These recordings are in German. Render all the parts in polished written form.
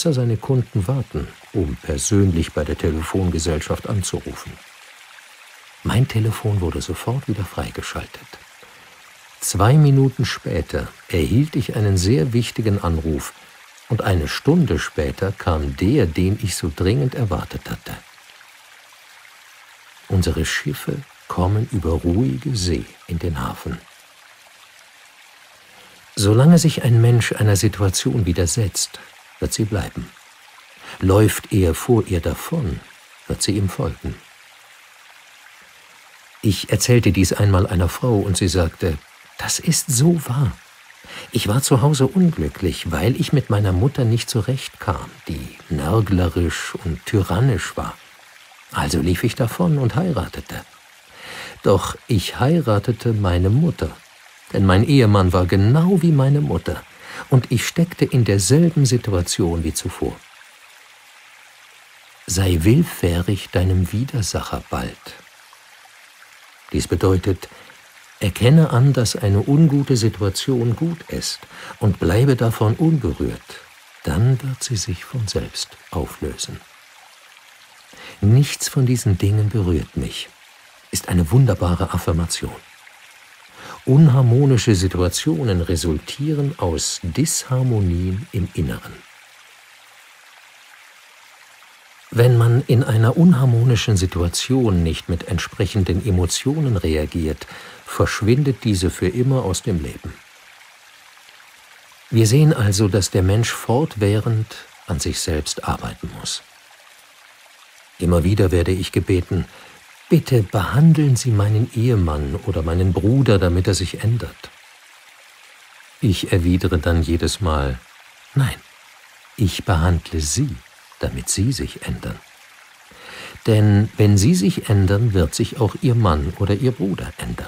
Besitzer seine Kunden warten, um persönlich bei der Telefongesellschaft anzurufen. Mein Telefon wurde sofort wieder freigeschaltet. 2 Minuten später erhielt ich einen sehr wichtigen Anruf und eine Stunde später kam der, den ich so dringend erwartet hatte. Unsere Schiffe kommen über ruhige See in den Hafen. Solange sich ein Mensch einer Situation widersetzt, wird sie bleiben. Läuft er vor ihr davon, wird sie ihm folgen. Ich erzählte dies einmal einer Frau und sie sagte, das ist so wahr. Ich war zu Hause unglücklich, weil ich mit meiner Mutter nicht zurechtkam, die nörglerisch und tyrannisch war. Also lief ich davon und heiratete. Doch ich heiratete meine Mutter, denn mein Ehemann war genau wie meine Mutter und ich steckte in derselben Situation wie zuvor. Sei willfährig deinem Widersacher bald. Dies bedeutet, erkenne an, dass eine ungute Situation gut ist und bleibe davon unberührt, dann wird sie sich von selbst auflösen. Nichts von diesen Dingen berührt mich, ist eine wunderbare Affirmation. Unharmonische Situationen resultieren aus Disharmonien im Inneren. Wenn man in einer unharmonischen Situation nicht mit entsprechenden Emotionen reagiert, verschwindet diese für immer aus dem Leben. Wir sehen also, dass der Mensch fortwährend an sich selbst arbeiten muss. Immer wieder werde ich gebeten, bitte behandeln Sie meinen Ehemann oder meinen Bruder, damit er sich ändert. Ich erwidere dann jedes Mal, nein, ich behandle Sie, damit Sie sich ändern. Denn wenn Sie sich ändern, wird sich auch Ihr Mann oder Ihr Bruder ändern.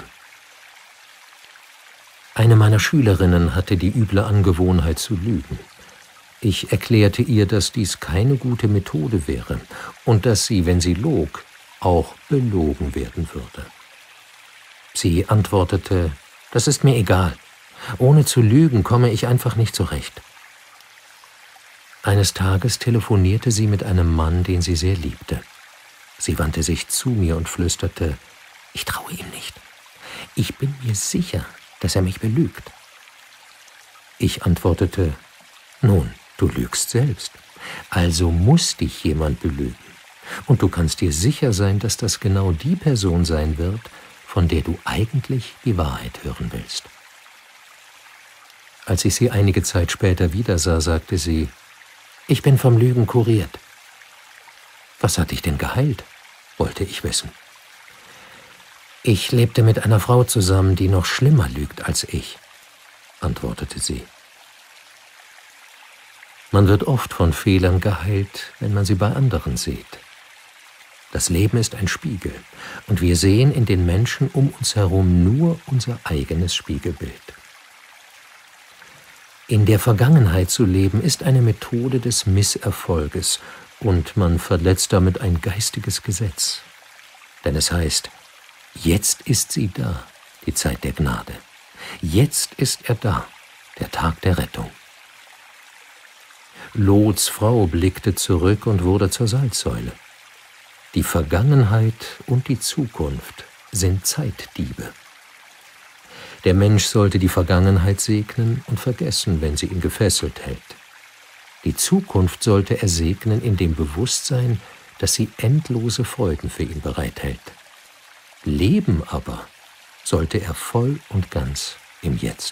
Eine meiner Schülerinnen hatte die üble Angewohnheit zu lügen. Ich erklärte ihr, dass dies keine gute Methode wäre und dass sie, wenn sie log, auch belogen werden würde. Sie antwortete, das ist mir egal. Ohne zu lügen komme ich einfach nicht zurecht. Eines Tages telefonierte sie mit einem Mann, den sie sehr liebte. Sie wandte sich zu mir und flüsterte, ich traue ihm nicht. Ich bin mir sicher, dass er mich belügt. Ich antwortete, nun, du lügst selbst, also muss dich jemand belügen. Und du kannst dir sicher sein, dass das genau die Person sein wird, von der du eigentlich die Wahrheit hören willst. Als ich sie einige Zeit später wiedersah, sagte sie, ich bin vom Lügen kuriert. Was hat dich denn geheilt? Wollte ich wissen. Ich lebte mit einer Frau zusammen, die noch schlimmer lügt als ich, antwortete sie. Man wird oft von Fehlern geheilt, wenn man sie bei anderen sieht. Das Leben ist ein Spiegel und wir sehen in den Menschen um uns herum nur unser eigenes Spiegelbild. In der Vergangenheit zu leben ist eine Methode des Misserfolges und man verletzt damit ein geistiges Gesetz. Denn es heißt, jetzt ist sie da, die Zeit der Gnade. Jetzt ist er da, der Tag der Rettung. Lots Frau blickte zurück und wurde zur Salzsäule. Die Vergangenheit und die Zukunft sind Zeitdiebe. Der Mensch sollte die Vergangenheit segnen und vergessen, wenn sie ihn gefesselt hält. Die Zukunft sollte er segnen in dem Bewusstsein, dass sie endlose Freuden für ihn bereithält. Leben aber sollte er voll und ganz im Jetzt.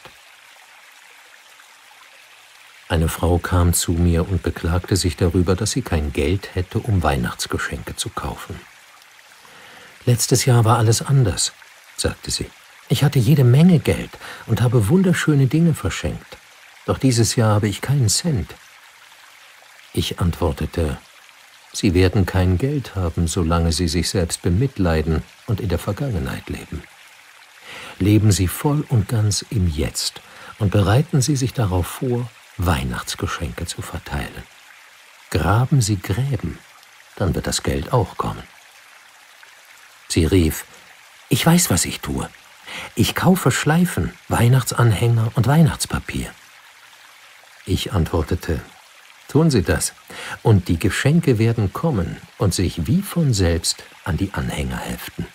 Eine Frau kam zu mir und beklagte sich darüber, dass sie kein Geld hätte, um Weihnachtsgeschenke zu kaufen. Letztes Jahr war alles anders, sagte sie. Ich hatte jede Menge Geld und habe wunderschöne Dinge verschenkt. Doch dieses Jahr habe ich keinen Cent. Ich antwortete, Sie werden kein Geld haben, solange Sie sich selbst bemitleiden und in der Vergangenheit leben. Leben Sie voll und ganz im Jetzt und bereiten Sie sich darauf vor, Weihnachtsgeschenke zu verteilen. Graben Sie Gräben, dann wird das Geld auch kommen. Sie rief, ich weiß, was ich tue. Ich kaufe Schleifen, Weihnachtsanhänger und Weihnachtspapier. Ich antwortete, tun sie das. Und die Geschenke werden kommen und sich wie von selbst an die Anhänger heften.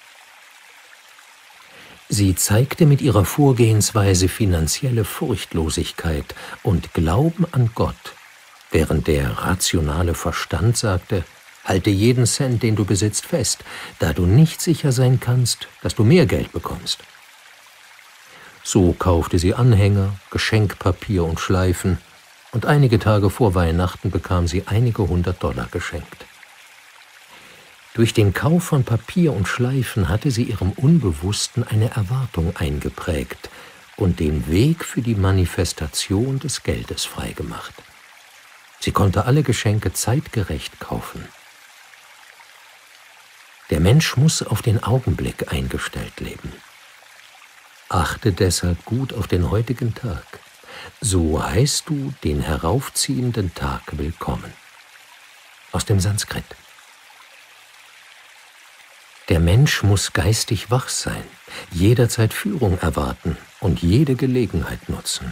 Sie zeigte mit ihrer Vorgehensweise finanzielle Furchtlosigkeit und Glauben an Gott, während der rationale Verstand sagte, halte jeden Cent, den du besitzt, fest, da du nicht sicher sein kannst, dass du mehr Geld bekommst. So kaufte sie Anhänger, Geschenkpapier und Schleifen, und einige Tage vor Weihnachten bekam sie einige $100 geschenkt. Durch den Kauf von Papier und Schleifen hatte sie ihrem Unbewussten eine Erwartung eingeprägt und den Weg für die Manifestation des Geldes freigemacht. Sie konnte alle Geschenke zeitgerecht kaufen. Der Mensch muss auf den Augenblick eingestellt leben. Achte deshalb gut auf den heutigen Tag. So heißt du den heraufziehenden Tag willkommen. Aus dem Sanskrit. Der Mensch muss geistig wach sein, jederzeit Führung erwarten und jede Gelegenheit nutzen.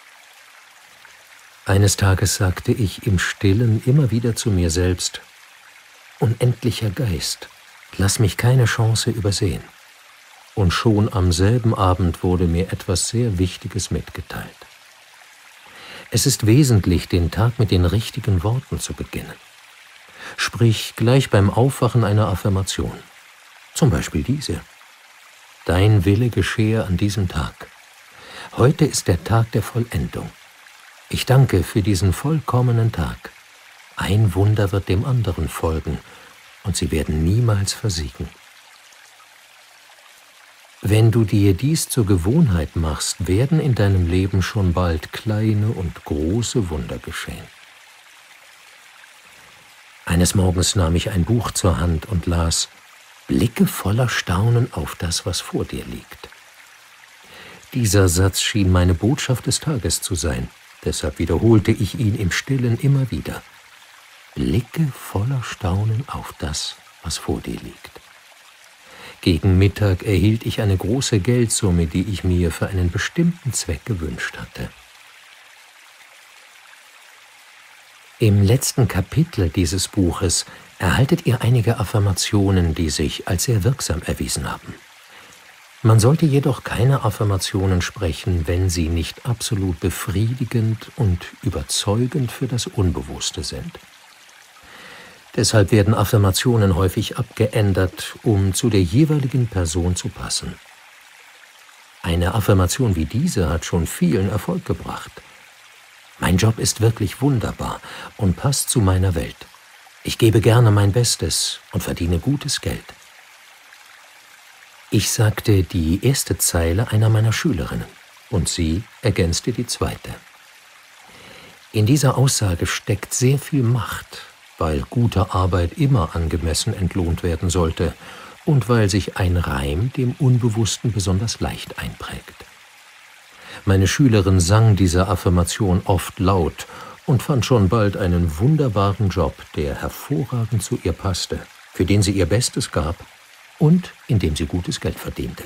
Eines Tages sagte ich im Stillen immer wieder zu mir selbst, unendlicher Geist, lass mich keine Chance übersehen. Und schon am selben Abend wurde mir etwas sehr Wichtiges mitgeteilt. Es ist wesentlich, den Tag mit den richtigen Worten zu beginnen. Sprich gleich beim Aufwachen eine Affirmation. Zum Beispiel diese: Dein Wille geschehe an diesem Tag. Heute ist der Tag der Vollendung. Ich danke für diesen vollkommenen Tag. Ein Wunder wird dem anderen folgen, und sie werden niemals versiegen. Wenn du dir dies zur Gewohnheit machst, werden in deinem Leben schon bald kleine und große Wunder geschehen. Eines Morgens nahm ich ein Buch zur Hand und las: Blicke voller Staunen auf das, was vor dir liegt. Dieser Satz schien meine Botschaft des Tages zu sein, deshalb wiederholte ich ihn im Stillen immer wieder. Blicke voller Staunen auf das, was vor dir liegt. Gegen Mittag erhielt ich eine große Geldsumme, die ich mir für einen bestimmten Zweck gewünscht hatte. Im letzten Kapitel dieses Buches erhaltet ihr einige Affirmationen, die sich als sehr wirksam erwiesen haben. Man sollte jedoch keine Affirmationen sprechen, wenn sie nicht absolut befriedigend und überzeugend für das Unbewusste sind. Deshalb werden Affirmationen häufig abgeändert, um zu der jeweiligen Person zu passen. Eine Affirmation wie diese hat schon vielen Erfolg gebracht. Mein Job ist wirklich wunderbar und passt zu meiner Welt. Ich gebe gerne mein Bestes und verdiene gutes Geld. Ich sagte die erste Zeile einer meiner Schülerinnen und sie ergänzte die zweite. In dieser Aussage steckt sehr viel Macht, weil gute Arbeit immer angemessen entlohnt werden sollte und weil sich ein Reim dem Unbewussten besonders leicht einprägt. Meine Schülerin sang diese Affirmation oft laut und fand schon bald einen wunderbaren Job, der hervorragend zu ihr passte, für den sie ihr Bestes gab und in dem sie gutes Geld verdiente.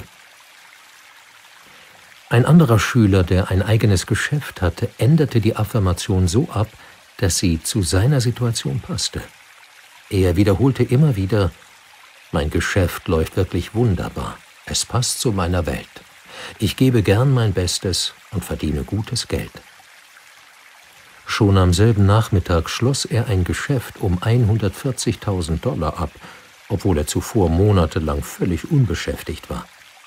Ein anderer Schüler, der ein eigenes Geschäft hatte, änderte die Affirmation so ab, dass sie zu seiner Situation passte. Er wiederholte immer wieder: Mein Geschäft läuft wirklich wunderbar, es passt zu meiner Welt. Ich gebe gern mein Bestes und verdiene gutes Geld. Schon am selben Nachmittag schloss er ein Geschäft um $140.000 ab, obwohl er zuvor monatelang völlig unbeschäftigt war.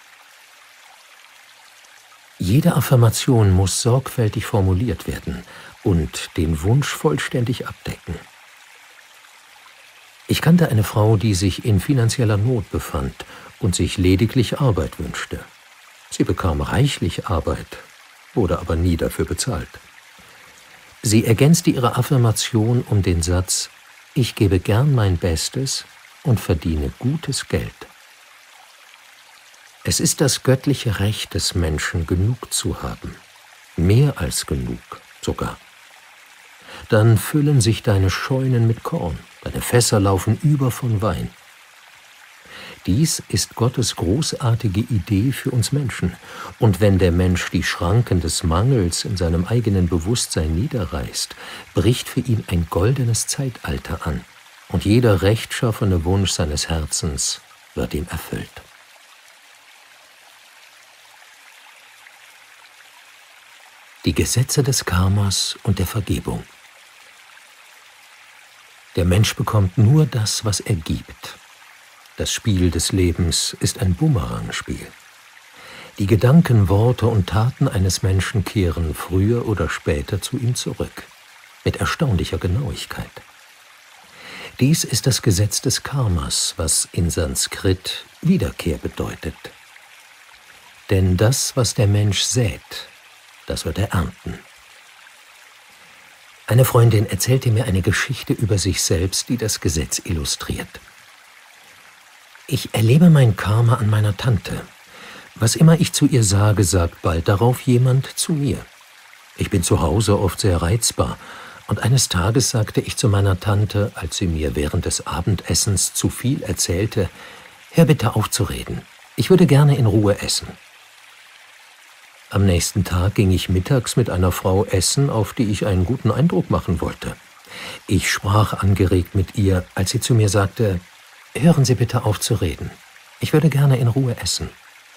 Jede Affirmation muss sorgfältig formuliert werden und den Wunsch vollständig abdecken. Ich kannte eine Frau, die sich in finanzieller Not befand und sich lediglich Arbeit wünschte. Sie bekam reichlich Arbeit, wurde aber nie dafür bezahlt. Sie ergänzte ihre Affirmation um den Satz: Ich gebe gern mein Bestes und verdiene gutes Geld. Es ist das göttliche Recht des Menschen, genug zu haben, mehr als genug sogar. Dann füllen sich deine Scheunen mit Korn, deine Fässer laufen über von Wein. Dies ist Gottes großartige Idee für uns Menschen. Und wenn der Mensch die Schranken des Mangels in seinem eigenen Bewusstsein niederreißt, bricht für ihn ein goldenes Zeitalter an, und jeder rechtschaffene Wunsch seines Herzens wird ihm erfüllt. Die Gesetze des Karmas und der Vergebung. Der Mensch bekommt nur das, was er gibt. Das Spiel des Lebens ist ein Bumerangspiel. Die Gedanken, Worte und Taten eines Menschen kehren früher oder später zu ihm zurück, mit erstaunlicher Genauigkeit. Dies ist das Gesetz des Karmas, was in Sanskrit Wiederkehr bedeutet. Denn das, was der Mensch sät, das wird er ernten. Eine Freundin erzählte mir eine Geschichte über sich selbst, die das Gesetz illustriert. Ich erlebe mein Karma an meiner Tante. Was immer ich zu ihr sage, sagt bald darauf jemand zu mir. Ich bin zu Hause oft sehr reizbar, und eines Tages sagte ich zu meiner Tante, als sie mir während des Abendessens zu viel erzählte: »Hör bitte auf zu reden. Ich würde gerne in Ruhe essen.« Am nächsten Tag ging ich mittags mit einer Frau essen, auf die ich einen guten Eindruck machen wollte. Ich sprach angeregt mit ihr, als sie zu mir sagte: »Hören Sie bitte auf zu reden. Ich würde gerne in Ruhe essen.«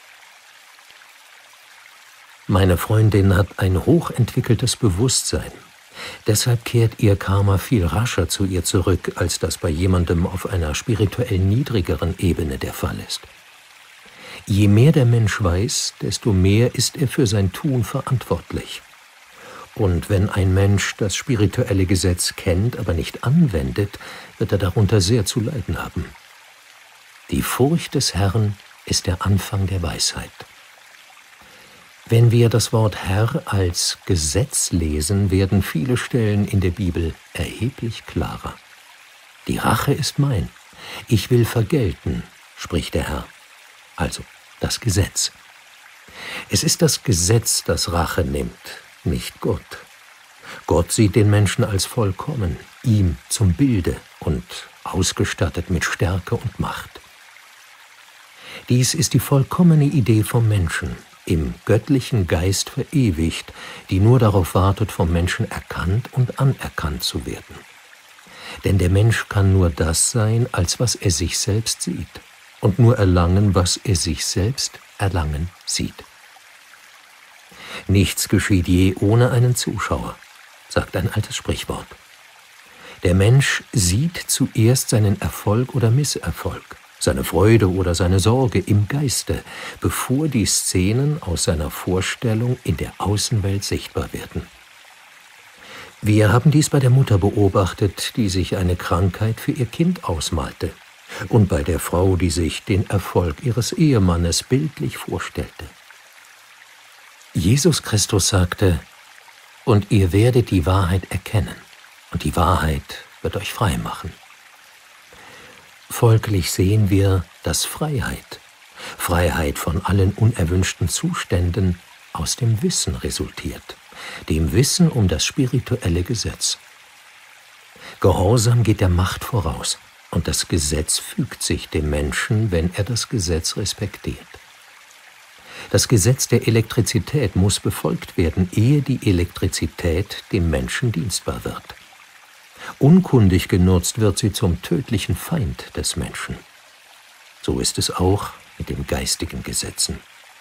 Meine Freundin hat ein hochentwickeltes Bewusstsein. Deshalb kehrt ihr Karma viel rascher zu ihr zurück, als das bei jemandem auf einer spirituell niedrigeren Ebene der Fall ist. Je mehr der Mensch weiß, desto mehr ist er für sein Tun verantwortlich. Und wenn ein Mensch das spirituelle Gesetz kennt, aber nicht anwendet, wird er darunter sehr zu leiden haben. Die Furcht des Herrn ist der Anfang der Weisheit. Wenn wir das Wort Herr als Gesetz lesen, werden viele Stellen in der Bibel erheblich klarer. Die Rache ist mein. Ich will vergelten, spricht der Herr. Also das Gesetz. Es ist das Gesetz, das Rache nimmt, nicht Gott. Gott sieht den Menschen als vollkommen, ihm zum Bilde und ausgestattet mit Stärke und Macht. Dies ist die vollkommene Idee vom Menschen, im göttlichen Geist verewigt, die nur darauf wartet, vom Menschen erkannt und anerkannt zu werden. Denn der Mensch kann nur das sein, als was er sich selbst sieht, und nur erlangen, was er sich selbst erlangen sieht. Nichts geschieht je ohne einen Zuschauer, sagt ein altes Sprichwort. Der Mensch sieht zuerst seinen Erfolg oder Misserfolg, seine Freude oder seine Sorge im Geiste, bevor die Szenen aus seiner Vorstellung in der Außenwelt sichtbar werden. Wir haben dies bei der Mutter beobachtet, die sich eine Krankheit für ihr Kind ausmalte, und bei der Frau, die sich den Erfolg ihres Ehemannes bildlich vorstellte. Jesus Christus sagte: »Und ihr werdet die Wahrheit erkennen, und die Wahrheit wird euch frei machen.« Folglich sehen wir, dass Freiheit von allen unerwünschten Zuständen aus dem Wissen resultiert, dem Wissen um das spirituelle Gesetz. Gehorsam geht der Macht voraus, und das Gesetz fügt sich dem Menschen, wenn er das Gesetz respektiert. Das Gesetz der Elektrizität muss befolgt werden, ehe die Elektrizität dem Menschen dienstbar wird. Unkundig genutzt wird sie zum tödlichen Feind des Menschen. So ist es auch mit den geistigen Gesetzen.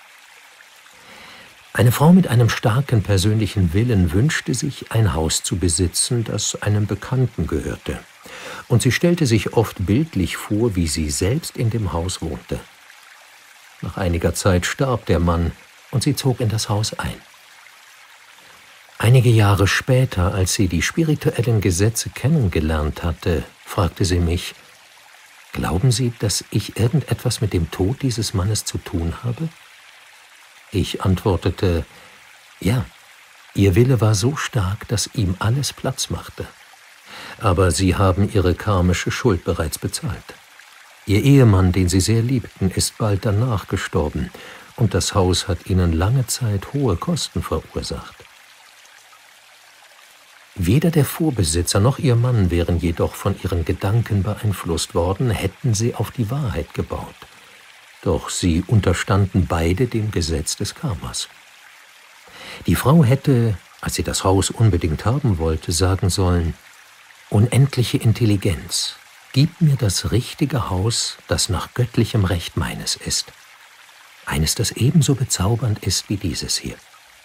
Eine Frau mit einem starken persönlichen Willen wünschte sich, ein Haus zu besitzen, das einem Bekannten gehörte, und sie stellte sich oft bildlich vor, wie sie selbst in dem Haus wohnte. Nach einiger Zeit starb der Mann, und sie zog in das Haus ein. Einige Jahre später, als sie die spirituellen Gesetze kennengelernt hatte, fragte sie mich: »Glauben Sie, dass ich irgendetwas mit dem Tod dieses Mannes zu tun habe?« Ich antwortete: »Ja, Ihr Wille war so stark, dass ihm alles Platz machte. Aber Sie haben Ihre karmische Schuld bereits bezahlt. Ihr Ehemann, den Sie sehr liebten, ist bald danach gestorben, und das Haus hat Ihnen lange Zeit hohe Kosten verursacht. Weder der Vorbesitzer noch ihr Mann wären jedoch von ihren Gedanken beeinflusst worden, hätten sie auf die Wahrheit gebaut, Doch sie unterstanden beide dem Gesetz des Karmas. Die Frau hätte, als sie das Haus unbedingt haben wollte, sagen sollen: Unendliche Intelligenz, gib mir das richtige Haus, das nach göttlichem Recht meines ist. Eines, das ebenso bezaubernd ist wie dieses hier.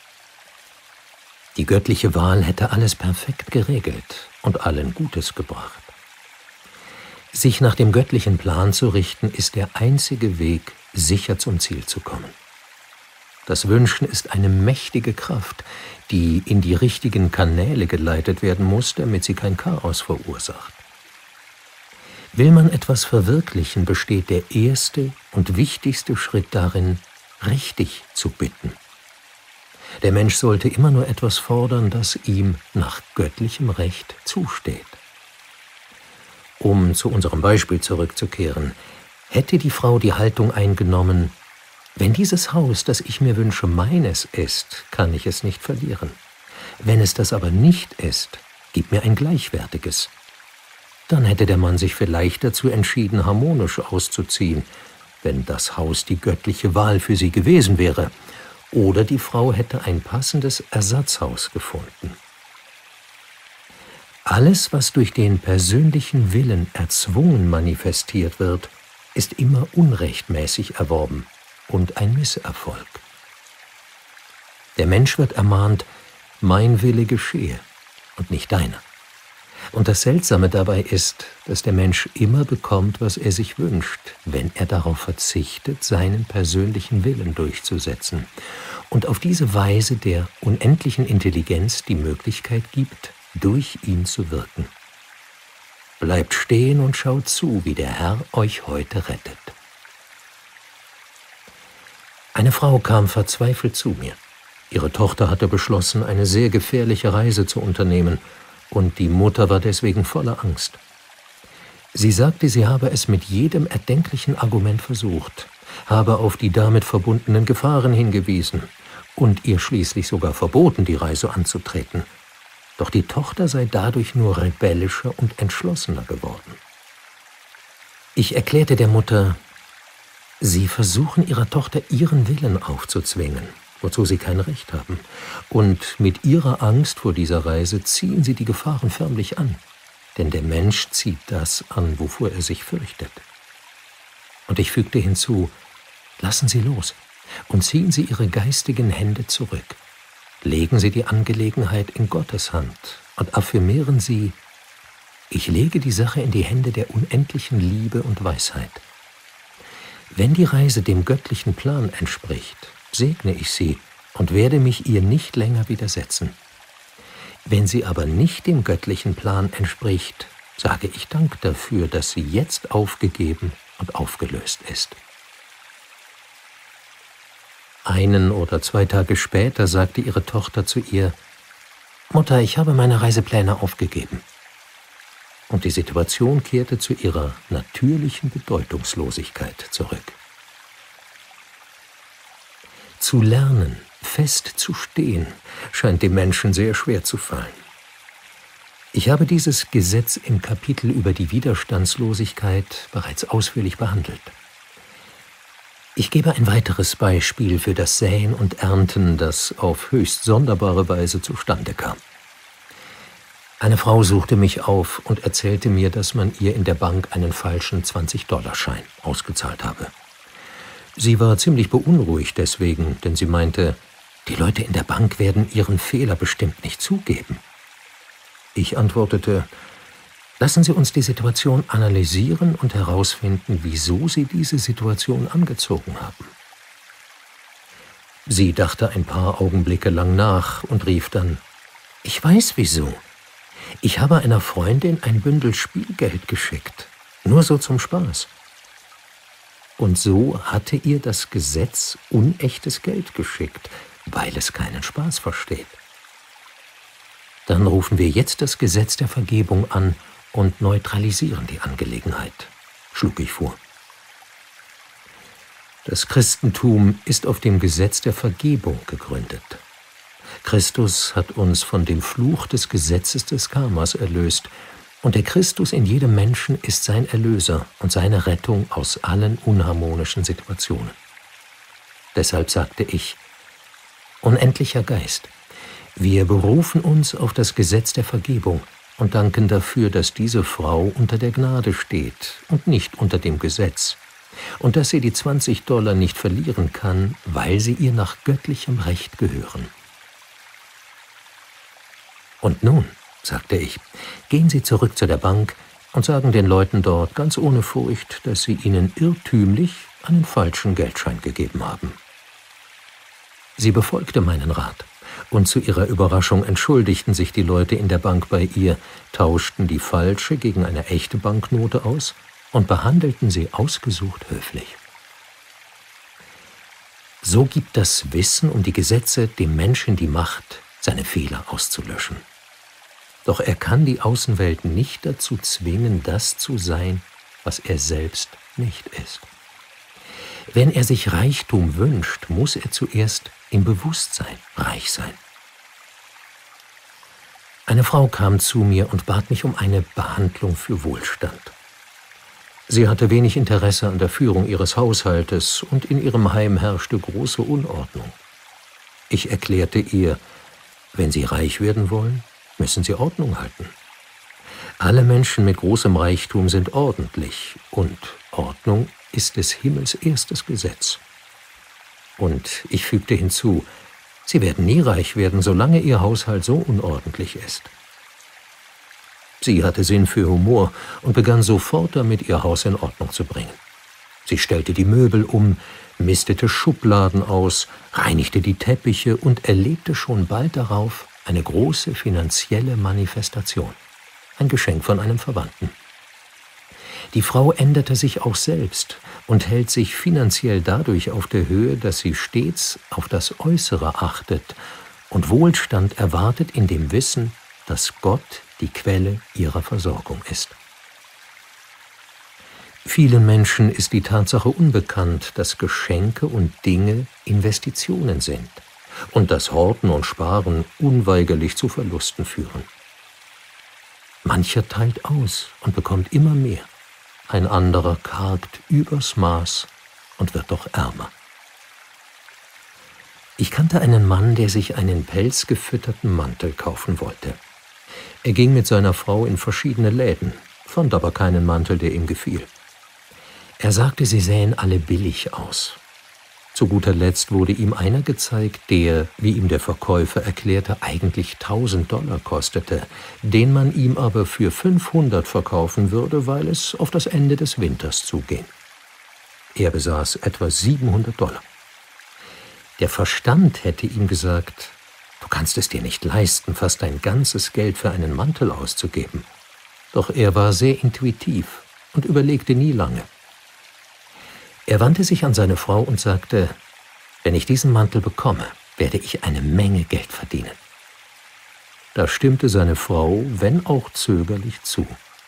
Die göttliche Wahl hätte alles perfekt geregelt und allen Gutes gebracht. Sich nach dem göttlichen Plan zu richten, ist der einzige Weg, sicher zum Ziel zu kommen. Das Wünschen ist eine mächtige Kraft, die in die richtigen Kanäle geleitet werden muss, damit sie kein Chaos verursacht. Will man etwas verwirklichen, besteht der erste und wichtigste Schritt darin, richtig zu bitten. Der Mensch sollte immer nur etwas fordern, das ihm nach göttlichem Recht zusteht. Um zu unserem Beispiel zurückzukehren, hätte die Frau die Haltung eingenommen: Wenn dieses Haus, das ich mir wünsche, meines ist, kann ich es nicht verlieren. Wenn es das aber nicht ist, gib mir ein gleichwertiges. Dann hätte der Mann sich vielleicht dazu entschieden, harmonisch auszuziehen, wenn das Haus die göttliche Wahl für sie gewesen wäre, oder die Frau hätte ein passendes Ersatzhaus gefunden. Alles, was durch den persönlichen Willen erzwungen manifestiert wird, ist immer unrechtmäßig erworben und ein Misserfolg. Der Mensch wird ermahnt: Mein Wille geschehe und nicht deiner. Und das Seltsame dabei ist, dass der Mensch immer bekommt, was er sich wünscht, wenn er darauf verzichtet, seinen persönlichen Willen durchzusetzen und auf diese Weise der unendlichen Intelligenz die Möglichkeit gibt, durch ihn zu wirken. Bleibt stehen und schaut zu, wie der Herr euch heute rettet. Eine Frau kam verzweifelt zu mir. Ihre Tochter hatte beschlossen, eine sehr gefährliche Reise zu unternehmen, und die Mutter war deswegen voller Angst. Sie sagte, sie habe es mit jedem erdenklichen Argument versucht, habe auf die damit verbundenen Gefahren hingewiesen und ihr schließlich sogar verboten, die Reise anzutreten. Doch die Tochter sei dadurch nur rebellischer und entschlossener geworden. Ich erklärte der Mutter: Sie versuchen ihrer Tochter ihren Willen aufzuzwingen, wozu sie kein Recht haben. Und mit ihrer Angst vor dieser Reise ziehen sie die Gefahren förmlich an. Denn der Mensch zieht das an, wovor er sich fürchtet. Und ich fügte hinzu: Lassen Sie los und ziehen Sie Ihre geistigen Hände zurück. Legen Sie die Angelegenheit in Gottes Hand und affirmieren Sie: Ich lege die Sache in die Hände der unendlichen Liebe und Weisheit. Wenn die Reise dem göttlichen Plan entspricht, segne ich sie und werde mich ihr nicht länger widersetzen. Wenn sie aber nicht dem göttlichen Plan entspricht, sage ich Dank dafür, dass sie jetzt aufgegeben und aufgelöst ist. 1 oder 2 Tage später sagte ihre Tochter zu ihr: Mutter, ich habe meine Reisepläne aufgegeben. Und die Situation kehrte zu ihrer natürlichen Bedeutungslosigkeit zurück. Zu lernen, fest zu stehen, scheint dem Menschen sehr schwer zu fallen. Ich habe dieses Gesetz im Kapitel über die Widerstandslosigkeit bereits ausführlich behandelt. Ich gebe ein weiteres Beispiel für das Säen und Ernten, das auf höchst sonderbare Weise zustande kam. Eine Frau suchte mich auf und erzählte mir, dass man ihr in der Bank einen falschen 20-Dollar-Schein ausgezahlt habe. Sie war ziemlich beunruhigt deswegen, denn sie meinte, die Leute in der Bank werden ihren Fehler bestimmt nicht zugeben. Ich antwortete: Lassen Sie uns die Situation analysieren und herausfinden, wieso Sie diese Situation angezogen haben. Sie dachte ein paar Augenblicke lang nach und rief dann: Ich weiß wieso. Ich habe einer Freundin ein Bündel Spielgeld geschickt, nur so zum Spaß. Und so hatte ihr das Gesetz unechtes Geld geschickt, weil es keinen Spaß versteht. Dann rufen wir jetzt das Gesetz der Vergebung an und neutralisieren die Angelegenheit, schlug ich vor. Das Christentum ist auf dem Gesetz der Vergebung gegründet. Christus hat uns von dem Fluch des Gesetzes des Karmas erlöst, Und der Christus in jedem Menschen ist sein Erlöser und seine Rettung aus allen unharmonischen Situationen. Deshalb sagte ich: Unendlicher Geist, wir berufen uns auf das Gesetz der Vergebung und danken dafür, dass diese Frau unter der Gnade steht und nicht unter dem Gesetz, und dass sie die $20 nicht verlieren kann, weil sie ihr nach göttlichem Recht gehören. Und nun, sagte ich, gehen Sie zurück zu der Bank und sagen den Leuten dort ganz ohne Furcht, dass Sie ihnen irrtümlich einen falschen Geldschein gegeben haben. Sie befolgte meinen Rat, und zu ihrer Überraschung entschuldigten sich die Leute in der Bank bei ihr, tauschten die falsche gegen eine echte Banknote aus und behandelten sie ausgesucht höflich. So gibt das Wissen um die Gesetze dem Menschen die Macht, seine Fehler auszulöschen. Doch er kann die Außenwelt nicht dazu zwingen, das zu sein, was er selbst nicht ist. Wenn er sich Reichtum wünscht, muss er zuerst im Bewusstsein reich sein. Eine Frau kam zu mir und bat mich um eine Behandlung für Wohlstand. Sie hatte wenig Interesse an der Führung ihres Haushaltes und in ihrem Heim herrschte große Unordnung. Ich erklärte ihr, wenn Sie reich werden wollen, müssen Sie Ordnung halten. Alle Menschen mit großem Reichtum sind ordentlich und Ordnung ist des Himmels erstes Gesetz. Und ich fügte hinzu, Sie werden nie reich werden, solange Ihr Haushalt so unordentlich ist. Sie hatte Sinn für Humor und begann sofort damit, ihr Haus in Ordnung zu bringen. Sie stellte die Möbel um, mistete Schubladen aus, reinigte die Teppiche und erlebte schon bald darauf eine große finanzielle Manifestation, ein Geschenk von einem Verwandten. Die Frau änderte sich auch selbst und hält sich finanziell dadurch auf der Höhe, dass sie stets auf das Äußere achtet und Wohlstand erwartet in dem Wissen, dass Gott die Quelle ihrer Versorgung ist. Vielen Menschen ist die Tatsache unbekannt, dass Geschenke und Dinge Investitionen sind und dass Horten und Sparen unweigerlich zu Verlusten führen. Mancher teilt aus und bekommt immer mehr, ein anderer kargt übers Maß und wird doch ärmer. Ich kannte einen Mann, der sich einen pelzgefütterten Mantel kaufen wollte. Er ging mit seiner Frau in verschiedene Läden, fand aber keinen Mantel, der ihm gefiel. Er sagte, sie sähen alle billig aus. Zu guter Letzt wurde ihm einer gezeigt, der, wie ihm der Verkäufer erklärte, eigentlich $1000 kostete, den man ihm aber für 500 verkaufen würde, weil es auf das Ende des Winters zuging. Er besaß etwa $700. Der Verstand hätte ihm gesagt, du kannst es dir nicht leisten, fast dein ganzes Geld für einen Mantel auszugeben. Doch er war sehr intuitiv und überlegte nie lange. Er wandte sich an seine Frau und sagte, wenn ich diesen Mantel bekomme, werde ich eine Menge Geld verdienen. Da stimmte seine Frau, wenn auch zögerlich, zu.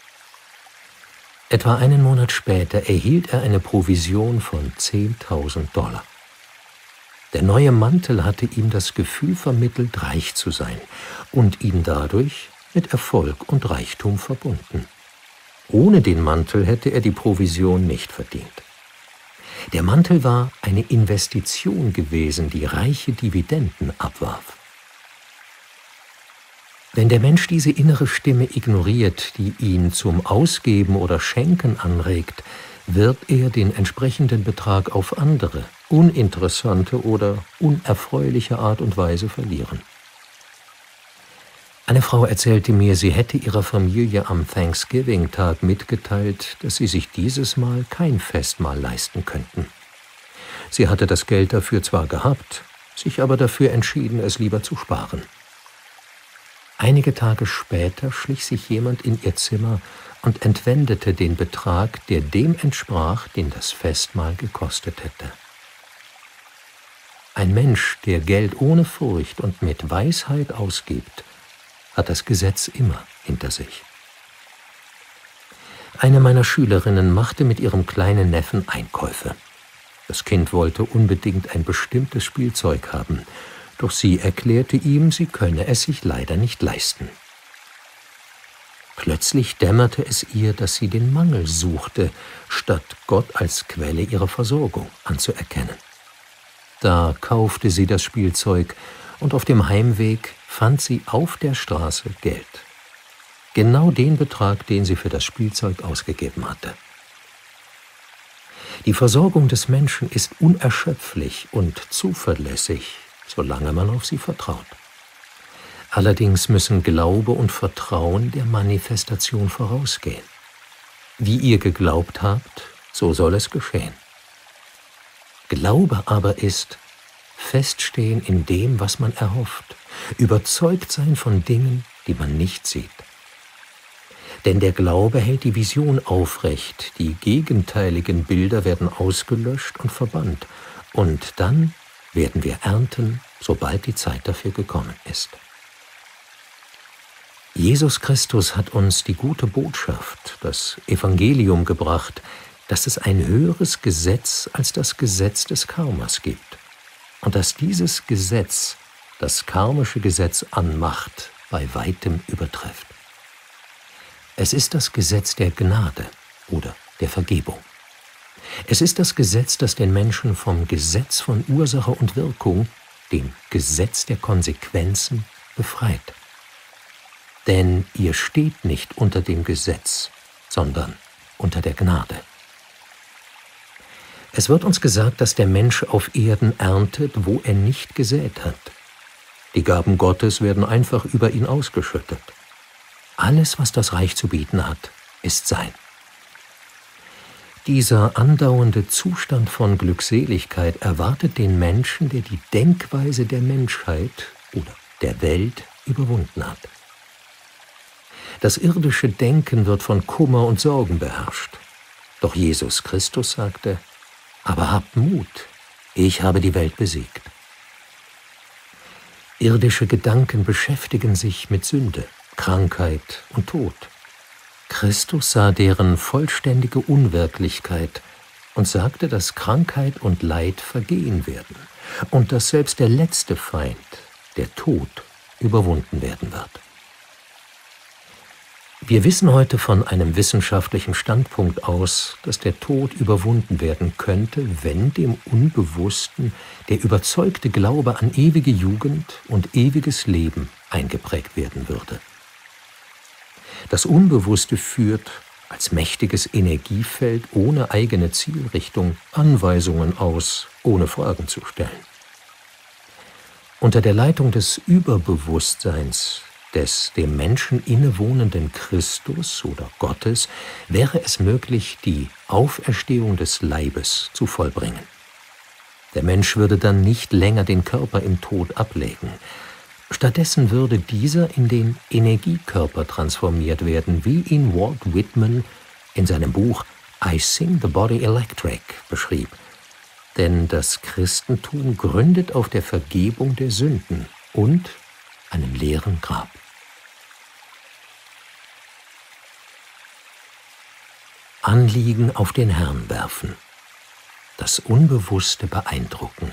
Etwa einen Monat später erhielt er eine Provision von $10.000. Der neue Mantel hatte ihm das Gefühl vermittelt, reich zu sein und ihn dadurch mit Erfolg und Reichtum verbunden. Ohne den Mantel hätte er die Provision nicht verdient. Der Mantel war eine Investition gewesen, die reiche Dividenden abwarf. Wenn der Mensch diese innere Stimme ignoriert, die ihn zum Ausgeben oder Schenken anregt, wird er den entsprechenden Betrag auf andere, uninteressante oder unerfreuliche Art und Weise verlieren. Eine Frau erzählte mir, sie hätte ihrer Familie am Thanksgiving-Tag mitgeteilt, dass sie sich dieses Mal kein Festmahl leisten könnten. Sie hatte das Geld dafür zwar gehabt, sich aber dafür entschieden, es lieber zu sparen. Einige Tage später schlich sich jemand in ihr Zimmer und entwendete den Betrag, der dem entsprach, den das Festmahl gekostet hätte. Ein Mensch, der Geld ohne Furcht und mit Weisheit ausgibt, hat das Gesetz immer hinter sich. Eine meiner Schülerinnen machte mit ihrem kleinen Neffen Einkäufe. Das Kind wollte unbedingt ein bestimmtes Spielzeug haben, doch sie erklärte ihm, sie könne es sich leider nicht leisten. Plötzlich dämmerte es ihr, dass sie den Mangel suchte, statt Gott als Quelle ihrer Versorgung anzuerkennen. Da kaufte sie das Spielzeug und auf dem Heimweg fand sie auf der Straße Geld. Genau den Betrag, den sie für das Spielzeug ausgegeben hatte. Die Versorgung des Menschen ist unerschöpflich und zuverlässig, solange man auf sie vertraut. Allerdings müssen Glaube und Vertrauen der Manifestation vorausgehen. Wie ihr geglaubt habt, so soll es geschehen. Glaube aber ist feststehen in dem, was man erhofft, überzeugt sein von Dingen, die man nicht sieht. Denn der Glaube hält die Vision aufrecht, die gegenteiligen Bilder werden ausgelöscht und verbannt, und dann werden wir ernten, sobald die Zeit dafür gekommen ist. Jesus Christus hat uns die gute Botschaft, das Evangelium gebracht, dass es ein höheres Gesetz als das Gesetz des Karmas gibt und dass dieses Gesetz das karmische Gesetz an Macht bei weitem übertrifft. Es ist das Gesetz der Gnade oder der Vergebung. Es ist das Gesetz, das den Menschen vom Gesetz von Ursache und Wirkung, dem Gesetz der Konsequenzen, befreit. Denn ihr steht nicht unter dem Gesetz, sondern unter der Gnade. Es wird uns gesagt, dass der Mensch auf Erden erntet, wo er nicht gesät hat. Die Gaben Gottes werden einfach über ihn ausgeschüttet. Alles, was das Reich zu bieten hat, ist sein. Dieser andauernde Zustand von Glückseligkeit erwartet den Menschen, der die Denkweise der Menschheit oder der Welt überwunden hat. Das irdische Denken wird von Kummer und Sorgen beherrscht. Doch Jesus Christus sagte: Aber habt Mut, ich habe die Welt besiegt. Irdische Gedanken beschäftigen sich mit Sünde, Krankheit und Tod. Christus sah deren vollständige Unwirklichkeit und sagte, dass Krankheit und Leid vergehen werden und dass selbst der letzte Feind, der Tod, überwunden werden wird. Wir wissen heute von einem wissenschaftlichen Standpunkt aus, dass der Tod überwunden werden könnte, wenn dem Unbewussten der überzeugte Glaube an ewige Jugend und ewiges Leben eingeprägt werden würde. Das Unbewusste führt als mächtiges Energiefeld ohne eigene Zielrichtung Anweisungen aus, ohne Fragen zu stellen. Unter der Leitung des Überbewusstseins, des dem Menschen innewohnenden Christus oder Gottes, wäre es möglich, die Auferstehung des Leibes zu vollbringen. Der Mensch würde dann nicht länger den Körper im Tod ablegen. Stattdessen würde dieser in den Energiekörper transformiert werden, wie ihn Walt Whitman in seinem Buch I Sing the Body Electric beschrieb. Denn das Christentum gründet auf der Vergebung der Sünden und einem leeren Grab. Anliegen auf den Herrn werfen, das Unbewusste beeindrucken.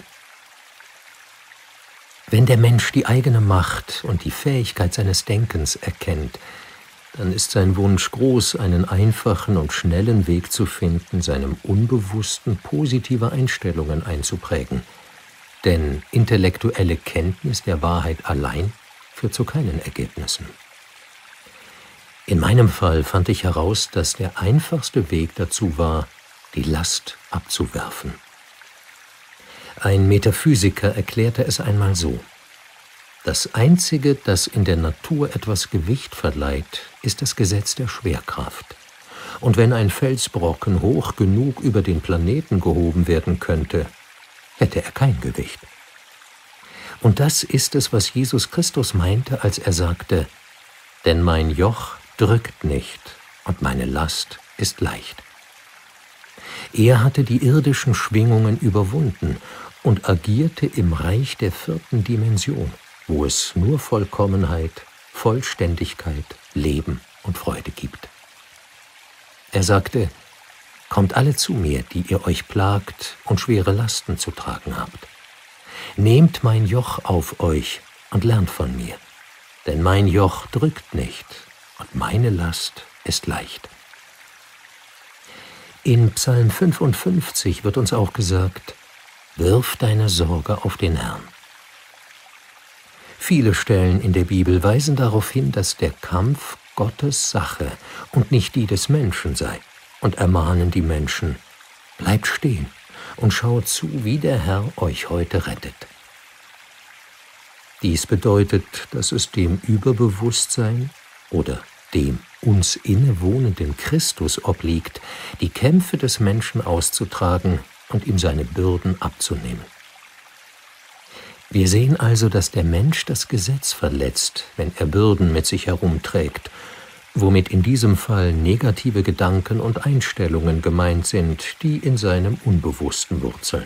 Wenn der Mensch die eigene Macht und die Fähigkeit seines Denkens erkennt, dann ist sein Wunsch groß, einen einfachen und schnellen Weg zu finden, seinem Unbewussten positive Einstellungen einzuprägen. Denn intellektuelle Kenntnis der Wahrheit allein führt zu keinen Ergebnissen. In meinem Fall fand ich heraus, dass der einfachste Weg dazu war, die Last abzuwerfen. Ein Metaphysiker erklärte es einmal so: Das Einzige, das in der Natur etwas Gewicht verleiht, ist das Gesetz der Schwerkraft. Und wenn ein Felsbrocken hoch genug über den Planeten gehoben werden könnte, hätte er kein Gewicht. Und das ist es, was Jesus Christus meinte, als er sagte: Denn mein Joch drückt nicht und meine Last ist leicht. Er hatte die irdischen Schwingungen überwunden und agierte im Reich der 4. Dimension, wo es nur Vollkommenheit, Vollständigkeit, Leben und Freude gibt. Er sagte: Kommt alle zu mir, die ihr euch plagt und schwere Lasten zu tragen habt. Nehmt mein Joch auf euch und lernt von mir, denn mein Joch drückt nicht und meine Last ist leicht. In Psalm 55 wird uns auch gesagt: Wirf deine Sorge auf den Herrn. Viele Stellen in der Bibel weisen darauf hin, dass der Kampf Gottes Sache und nicht die des Menschen sei, und ermahnen die Menschen: Bleibt stehen und schaut zu, wie der Herr euch heute rettet. Dies bedeutet, dass es dem Überbewusstsein oder dem uns innewohnenden Christus obliegt, die Kämpfe des Menschen auszutragen und ihm seine Bürden abzunehmen. Wir sehen also, dass der Mensch das Gesetz verletzt, wenn er Bürden mit sich herumträgt, womit in diesem Fall negative Gedanken und Einstellungen gemeint sind, die in seinem Unbewussten wurzeln.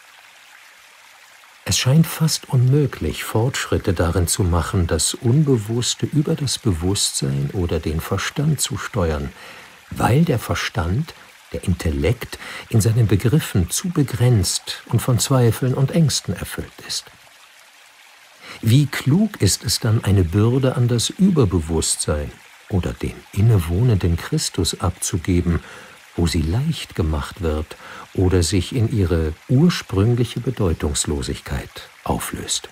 Es scheint fast unmöglich, Fortschritte darin zu machen, das Unbewusste über das Bewusstsein oder den Verstand zu steuern, weil der Verstand, der Intellekt, in seinen Begriffen zu begrenzt und von Zweifeln und Ängsten erfüllt ist. Wie klug ist es dann, eine Bürde an das Überbewusstsein oder den innewohnenden Christus abzugeben, wo sie leicht gemacht wird oder sich in ihre ursprüngliche Bedeutungslosigkeit auflöst.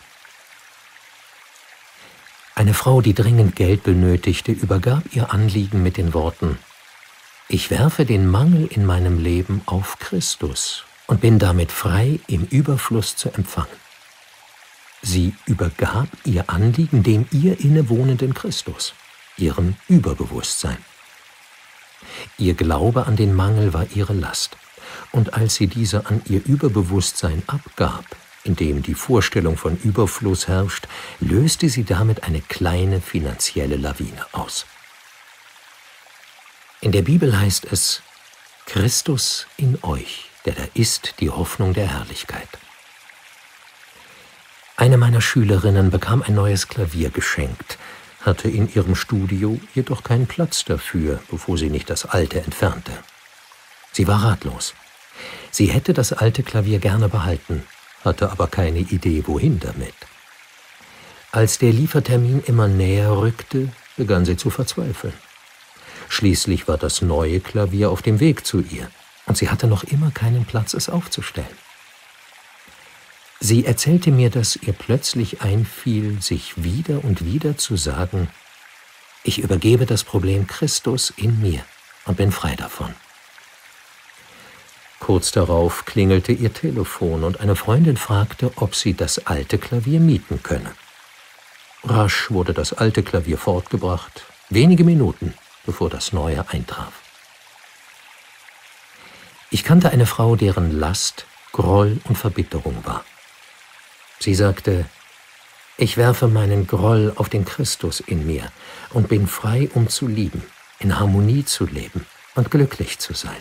Eine Frau, die dringend Geld benötigte, übergab ihr Anliegen mit den Worten: Ich werfe den Mangel in meinem Leben auf Christus und bin damit frei, im Überfluss zu empfangen. Sie übergab ihr Anliegen dem ihr innewohnenden Christus, ihrem Überbewusstsein. Ihr Glaube an den Mangel war ihre Last, und als sie diese an ihr Überbewusstsein abgab, in dem die Vorstellung von Überfluss herrscht, löste sie damit eine kleine finanzielle Lawine aus. In der Bibel heißt es: Christus in euch, der da ist die Hoffnung der Herrlichkeit. Eine meiner Schülerinnen bekam ein neues Klavier geschenkt, hatte in ihrem Studio jedoch keinen Platz dafür, bevor sie nicht das alte entfernte. Sie war ratlos. Sie hätte das alte Klavier gerne behalten, hatte aber keine Idee, wohin damit. Als der Liefertermin immer näher rückte, begann sie zu verzweifeln. Schließlich war das neue Klavier auf dem Weg zu ihr, und sie hatte noch immer keinen Platz, es aufzustellen. Sie erzählte mir, dass ihr plötzlich einfiel, sich wieder und wieder zu sagen: Ich übergebe das Problem Christus in mir und bin frei davon. Kurz darauf klingelte ihr Telefon und eine Freundin fragte, ob sie das alte Klavier mieten könne. Rasch wurde das alte Klavier fortgebracht, wenige Minuten, bevor das neue eintraf. Ich kannte eine Frau, deren Last Groll und Verbitterung war. Sie sagte: Ich werfe meinen Groll auf den Christus in mir und bin frei, um zu lieben, in Harmonie zu leben und glücklich zu sein.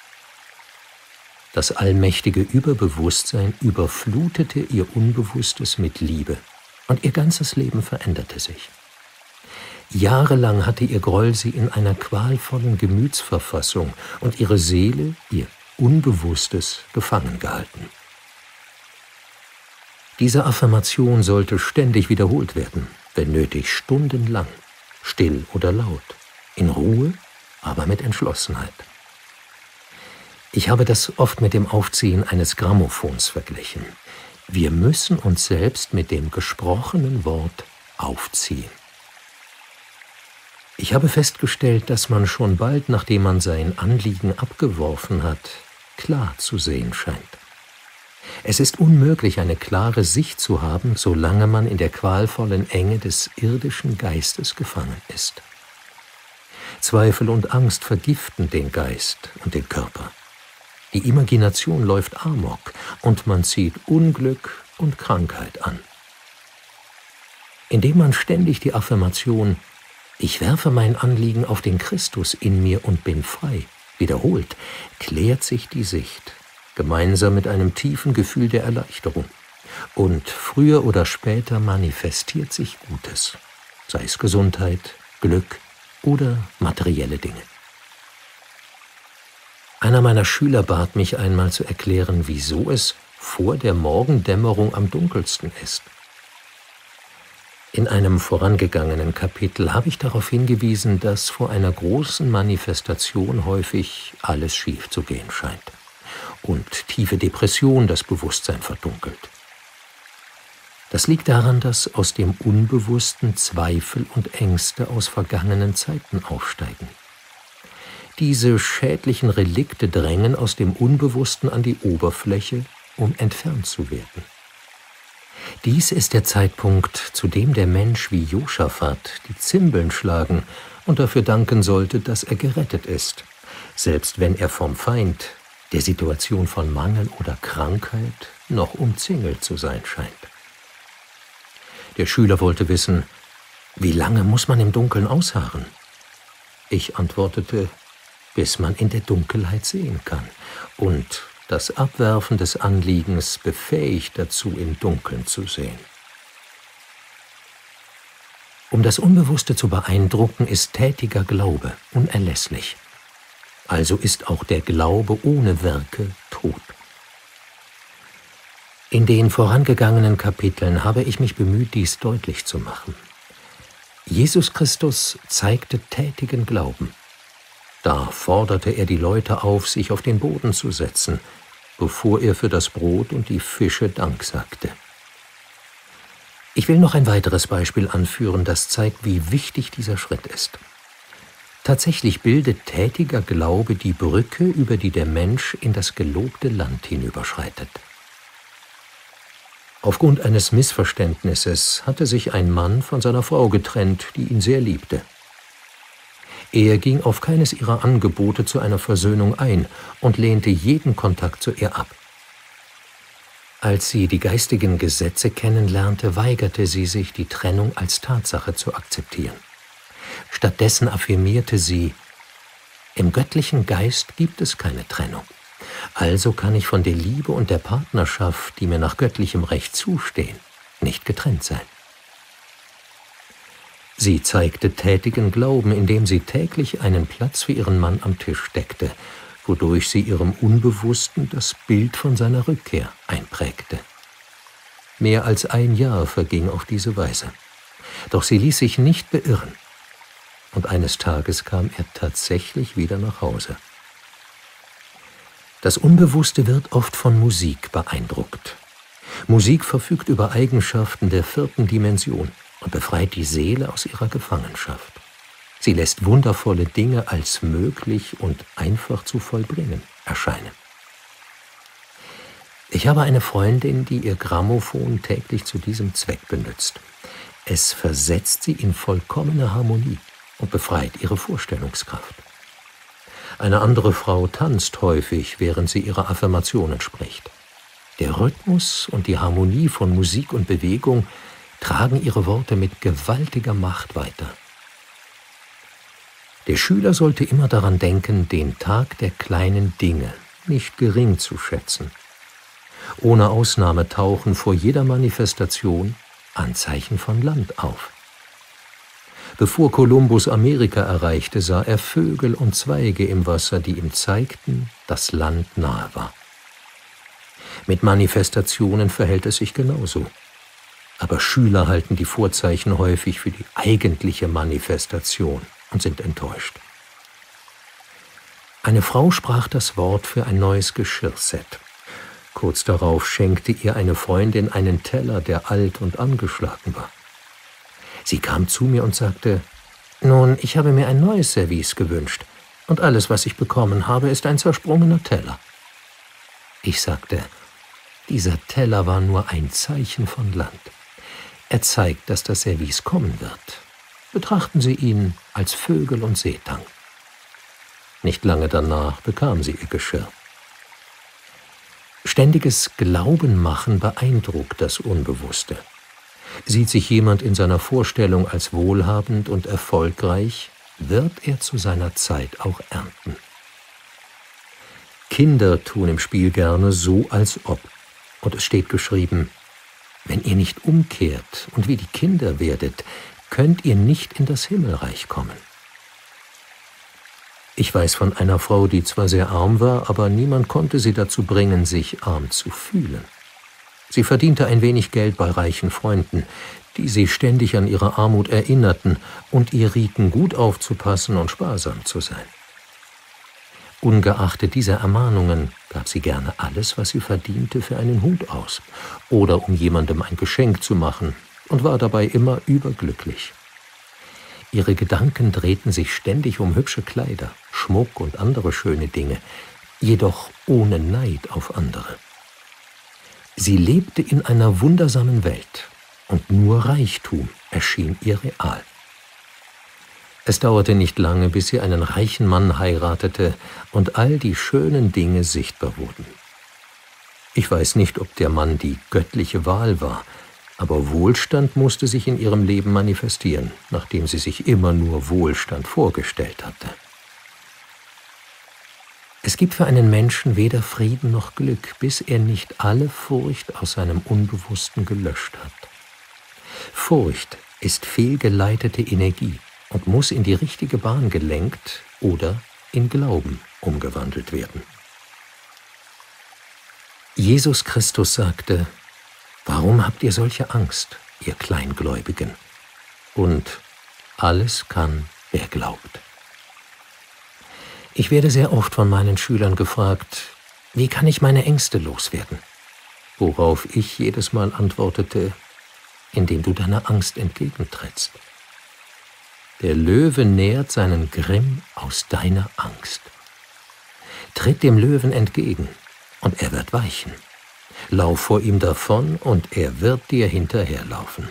Das allmächtige Überbewusstsein überflutete ihr Unbewusstes mit Liebe und ihr ganzes Leben veränderte sich. Jahrelang hatte ihr Groll sie in einer qualvollen Gemütsverfassung und ihre Seele, ihr Unbewusstes, gefangen gehalten. Diese Affirmation sollte ständig wiederholt werden, wenn nötig stundenlang, still oder laut, in Ruhe, aber mit Entschlossenheit. Ich habe das oft mit dem Aufziehen eines Grammophons verglichen. Wir müssen uns selbst mit dem gesprochenen Wort aufziehen. Ich habe festgestellt, dass man schon bald, nachdem man sein Anliegen abgeworfen hat, klar zu sehen scheint. Es ist unmöglich, eine klare Sicht zu haben, solange man in der qualvollen Enge des irdischen Geistes gefangen ist. Zweifel und Angst vergiften den Geist und den Körper. Die Imagination läuft Amok und man zieht Unglück und Krankheit an. Indem man ständig die Affirmation „Ich werfe mein Anliegen auf den Christus in mir und bin frei“ wiederholt, klärt sich die Sicht, gemeinsam mit einem tiefen Gefühl der Erleichterung. Und früher oder später manifestiert sich Gutes, sei es Gesundheit, Glück oder materielle Dinge. Einer meiner Schüler bat mich einmal zu erklären, wieso es vor der Morgendämmerung am dunkelsten ist. In einem vorangegangenen Kapitel habe ich darauf hingewiesen, dass vor einer großen Manifestation häufig alles schief zu gehen scheint und tiefe Depression das Bewusstsein verdunkelt. Das liegt daran, dass aus dem Unbewussten Zweifel und Ängste aus vergangenen Zeiten aufsteigen. Diese schädlichen Relikte drängen aus dem Unbewussten an die Oberfläche, um entfernt zu werden. Dies ist der Zeitpunkt, zu dem der Mensch wie Josaphat die Zimbeln schlagen und dafür danken sollte, dass er gerettet ist, selbst wenn er vom Feind, der Situation von Mangel oder Krankheit, noch umzingelt zu sein scheint. Der Schüler wollte wissen, wie lange muss man im Dunkeln ausharren? Ich antwortete, bis man in der Dunkelheit sehen kann und das Abwerfen des Anliegens befähigt dazu, im Dunkeln zu sehen. Um das Unbewusste zu beeindrucken, ist tätiger Glaube unerlässlich. Also ist auch der Glaube ohne Werke tot. In den vorangegangenen Kapiteln habe ich mich bemüht, dies deutlich zu machen. Jesus Christus zeigte tätigen Glauben. Da forderte er die Leute auf, sich auf den Boden zu setzen, bevor er für das Brot und die Fische Dank sagte. Ich will noch ein weiteres Beispiel anführen, das zeigt, wie wichtig dieser Schritt ist. Tatsächlich bildet tätiger Glaube die Brücke, über die der Mensch in das gelobte Land hinüberschreitet. Aufgrund eines Missverständnisses hatte sich ein Mann von seiner Frau getrennt, die ihn sehr liebte. Er ging auf keines ihrer Angebote zu einer Versöhnung ein und lehnte jeden Kontakt zu ihr ab. Als sie die geistigen Gesetze kennenlernte, weigerte sie sich, die Trennung als Tatsache zu akzeptieren. Stattdessen affirmierte sie, im göttlichen Geist gibt es keine Trennung. Also kann ich von der Liebe und der Partnerschaft, die mir nach göttlichem Recht zustehen, nicht getrennt sein. Sie zeigte tätigen Glauben, indem sie täglich einen Platz für ihren Mann am Tisch deckte, wodurch sie ihrem Unbewussten das Bild von seiner Rückkehr einprägte. Mehr als ein Jahr verging auf diese Weise. Doch sie ließ sich nicht beirren. Und eines Tages kam er tatsächlich wieder nach Hause. Das Unbewusste wird oft von Musik beeindruckt. Musik verfügt über Eigenschaften der 4. Dimension und befreit die Seele aus ihrer Gefangenschaft. Sie lässt wundervolle Dinge als möglich und einfach zu vollbringen erscheinen. Ich habe eine Freundin, die ihr Grammophon täglich zu diesem Zweck benutzt. Es versetzt sie in vollkommene Harmonie und befreit ihre Vorstellungskraft. Eine andere Frau tanzt häufig, während sie ihre Affirmationen spricht. Der Rhythmus und die Harmonie von Musik und Bewegung tragen ihre Worte mit gewaltiger Macht weiter. Der Schüler sollte immer daran denken, den Tag der kleinen Dinge nicht gering zu schätzen. Ohne Ausnahme tauchen vor jeder Manifestation Anzeichen von Land auf. Bevor Kolumbus Amerika erreichte, sah er Vögel und Zweige im Wasser, die ihm zeigten, dass Land nahe war. Mit Manifestationen verhält es sich genauso. Aber Schüler halten die Vorzeichen häufig für die eigentliche Manifestation und sind enttäuscht. Eine Frau sprach das Wort für ein neues Geschirrset. Kurz darauf schenkte ihr eine Freundin einen Teller, der alt und angeschlagen war. Sie kam zu mir und sagte, »Nun, ich habe mir ein neues Service gewünscht, und alles, was ich bekommen habe, ist ein zersprungener Teller.« Ich sagte, dieser Teller war nur ein Zeichen von Land. Er zeigt, dass das Service kommen wird. Betrachten Sie ihn als Vögel und Seetang. Nicht lange danach bekam sie ihr Geschirr. Ständiges Glaubenmachen beeindruckt das Unbewusste. Sieht sich jemand in seiner Vorstellung als wohlhabend und erfolgreich, wird er zu seiner Zeit auch ernten. Kinder tun im Spiel gerne so, als ob. Und es steht geschrieben, wenn ihr nicht umkehrt und wie die Kinder werdet, könnt ihr nicht in das Himmelreich kommen. Ich weiß von einer Frau, die zwar sehr arm war, aber niemand konnte sie dazu bringen, sich arm zu fühlen. Sie verdiente ein wenig Geld bei reichen Freunden, die sie ständig an ihre Armut erinnerten und ihr rieten, gut aufzupassen und sparsam zu sein. Ungeachtet dieser Ermahnungen gab sie gerne alles, was sie verdiente, für einen Hut aus oder um jemandem ein Geschenk zu machen und war dabei immer überglücklich. Ihre Gedanken drehten sich ständig um hübsche Kleider, Schmuck und andere schöne Dinge, jedoch ohne Neid auf andere. Sie lebte in einer wundersamen Welt und nur Reichtum erschien ihr real. Es dauerte nicht lange, bis sie einen reichen Mann heiratete und all die schönen Dinge sichtbar wurden. Ich weiß nicht, ob der Mann die göttliche Wahl war, aber Wohlstand musste sich in ihrem Leben manifestieren, nachdem sie sich immer nur Wohlstand vorgestellt hatte. Es gibt für einen Menschen weder Frieden noch Glück, bis er nicht alle Furcht aus seinem Unbewussten gelöscht hat. Furcht ist fehlgeleitete Energie und muss in die richtige Bahn gelenkt oder in Glauben umgewandelt werden. Jesus Christus sagte: Warum habt ihr solche Angst, ihr Kleingläubigen? Und alles kann, wer glaubt. Ich werde sehr oft von meinen Schülern gefragt, wie kann ich meine Ängste loswerden? Worauf ich jedes Mal antwortete: indem du deiner Angst entgegentrittst. Der Löwe nährt seinen Grimm aus deiner Angst. Tritt dem Löwen entgegen, und er wird weichen. Lauf vor ihm davon, und er wird dir hinterherlaufen.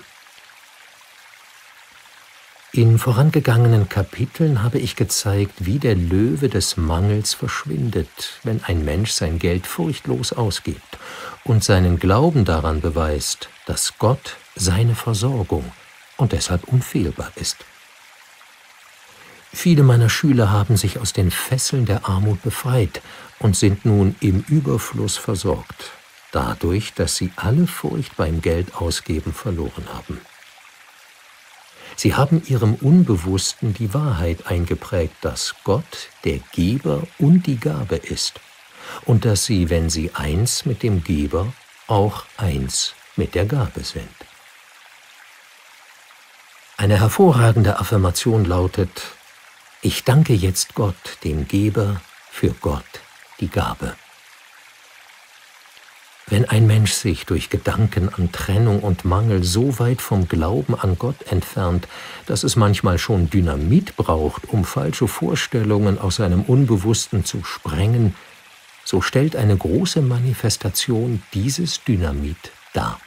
In vorangegangenen Kapiteln habe ich gezeigt, wie der Löwe des Mangels verschwindet, wenn ein Mensch sein Geld furchtlos ausgibt und seinen Glauben daran beweist, dass Gott seine Versorgung und deshalb unfehlbar ist. Viele meiner Schüler haben sich aus den Fesseln der Armut befreit und sind nun im Überfluss versorgt, dadurch, dass sie alle Furcht beim Geldausgeben verloren haben. Sie haben ihrem Unbewussten die Wahrheit eingeprägt, dass Gott der Geber und die Gabe ist und dass sie, wenn sie eins mit dem Geber, auch eins mit der Gabe sind. Eine hervorragende Affirmation lautet: Ich danke jetzt Gott, dem Geber, für Gott, die Gabe. Wenn ein Mensch sich durch Gedanken an Trennung und Mangel so weit vom Glauben an Gott entfernt, dass es manchmal schon Dynamit braucht, um falsche Vorstellungen aus seinem Unbewussten zu sprengen, so stellt eine große Manifestation dieses Dynamit dar.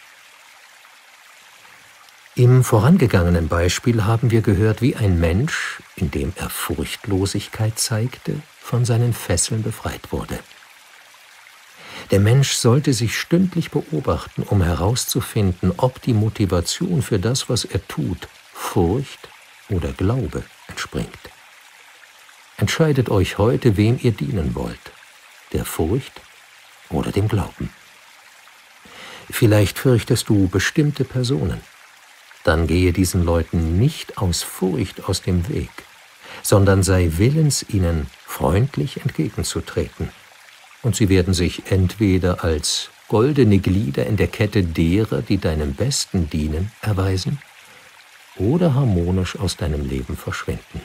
Im vorangegangenen Beispiel haben wir gehört, wie ein Mensch, indem er Furchtlosigkeit zeigte, von seinen Fesseln befreit wurde. Der Mensch sollte sich stündlich beobachten, um herauszufinden, ob die Motivation für das, was er tut, Furcht oder Glaube entspringt. Entscheidet euch heute, wem ihr dienen wollt, der Furcht oder dem Glauben. Vielleicht fürchtest du bestimmte Personen. Dann gehe diesen Leuten nicht aus Furcht aus dem Weg, sondern sei willens, ihnen freundlich entgegenzutreten. Und sie werden sich entweder als goldene Glieder in der Kette derer, die deinem Besten dienen, erweisen, oder harmonisch aus deinem Leben verschwinden.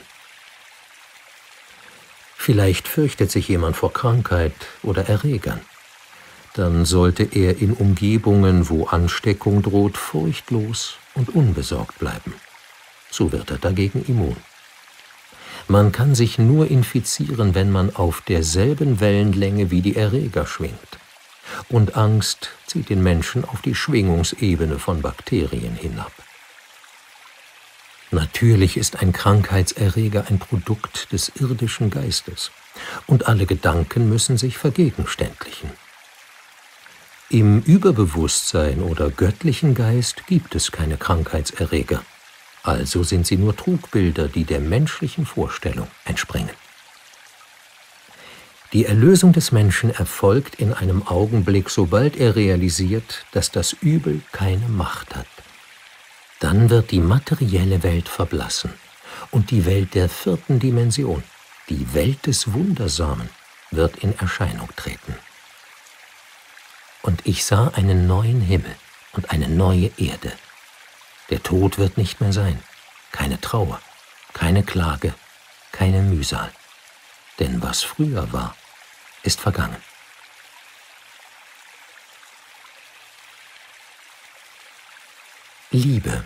Vielleicht fürchtet sich jemand vor Krankheit oder Erregern. Dann sollte er in Umgebungen, wo Ansteckung droht, furchtlos und unbesorgt bleiben. So wird er dagegen immun. Man kann sich nur infizieren, wenn man auf derselben Wellenlänge wie die Erreger schwingt. Und Angst zieht den Menschen auf die Schwingungsebene von Bakterien hinab. Natürlich ist ein Krankheitserreger ein Produkt des irdischen Geistes, und alle Gedanken müssen sich vergegenständlichen. Im Überbewusstsein oder göttlichen Geist gibt es keine Krankheitserreger. Also sind sie nur Trugbilder, die der menschlichen Vorstellung entspringen. Die Erlösung des Menschen erfolgt in einem Augenblick, sobald er realisiert, dass das Übel keine Macht hat. Dann wird die materielle Welt verblassen und die Welt der vierten Dimension, die Welt des Wundersamen, wird in Erscheinung treten. Und ich sah einen neuen Himmel und eine neue Erde. Der Tod wird nicht mehr sein, keine Trauer, keine Klage, keine Mühsal. Denn was früher war, ist vergangen. Liebe.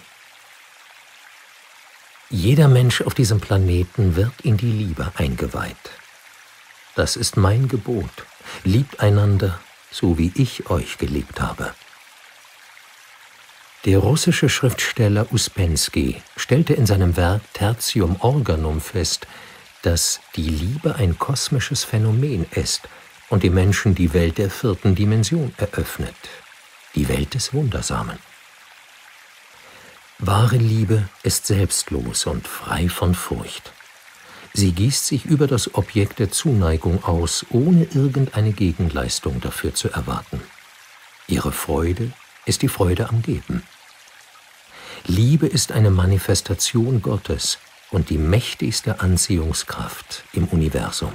Jeder Mensch auf diesem Planeten wird in die Liebe eingeweiht. Das ist mein Gebot. Liebt einander, so wie ich euch geliebt habe. Der russische Schriftsteller Uspensky stellte in seinem Werk Tertium Organum fest, dass die Liebe ein kosmisches Phänomen ist und dem Menschen die Welt der 4. Dimension eröffnet, die Welt des Wundersamen. Wahre Liebe ist selbstlos und frei von Furcht. Sie gießt sich über das Objekt der Zuneigung aus, ohne irgendeine Gegenleistung dafür zu erwarten. Ihre Freude ist die Freude am Geben. Liebe ist eine Manifestation Gottes und die mächtigste Anziehungskraft im Universum.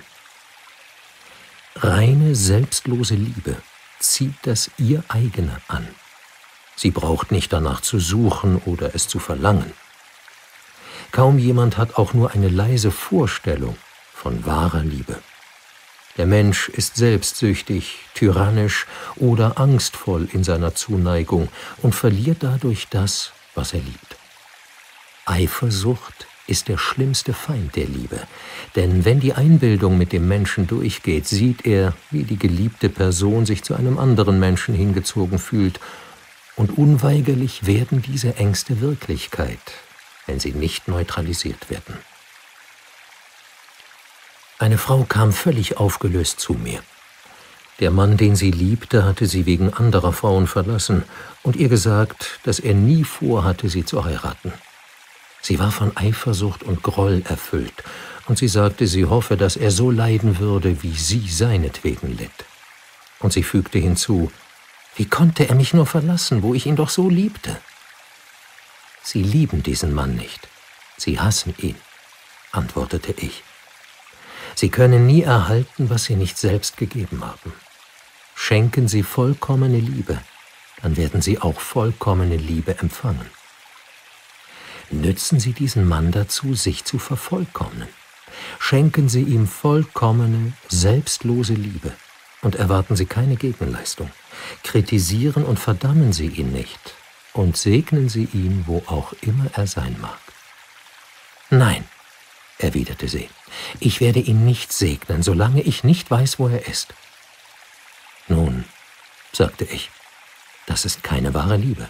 Reine, selbstlose Liebe zieht das ihr eigene an. Sie braucht nicht danach zu suchen oder es zu verlangen. Kaum jemand hat auch nur eine leise Vorstellung von wahrer Liebe. Der Mensch ist selbstsüchtig, tyrannisch oder angstvoll in seiner Zuneigung und verliert dadurch das, was er liebt. Eifersucht ist der schlimmste Feind der Liebe, denn wenn die Einbildung mit dem Menschen durchgeht, sieht er, wie die geliebte Person sich zu einem anderen Menschen hingezogen fühlt, und unweigerlich werden diese Ängste Wirklichkeit, wenn sie nicht neutralisiert werden. Eine Frau kam völlig aufgelöst zu mir. Der Mann, den sie liebte, hatte sie wegen anderer Frauen verlassen und ihr gesagt, dass er nie vorhatte, sie zu heiraten. Sie war von Eifersucht und Groll erfüllt, und sie sagte, sie hoffe, dass er so leiden würde, wie sie seinetwegen litt. Und sie fügte hinzu, wie konnte er mich nur verlassen, wo ich ihn doch so liebte? Sie lieben diesen Mann nicht, sie hassen ihn, antwortete ich. Sie können nie erhalten, was sie nicht selbst gegeben haben. Schenken Sie vollkommene Liebe, dann werden Sie auch vollkommene Liebe empfangen. Nützen Sie diesen Mann dazu, sich zu vervollkommnen. Schenken Sie ihm vollkommene, selbstlose Liebe und erwarten Sie keine Gegenleistung. Kritisieren und verdammen Sie ihn nicht und segnen Sie ihn, wo auch immer er sein mag. Nein, erwiderte sie, ich werde ihn nicht segnen, solange ich nicht weiß, wo er ist. Nun, sagte ich, das ist keine wahre Liebe.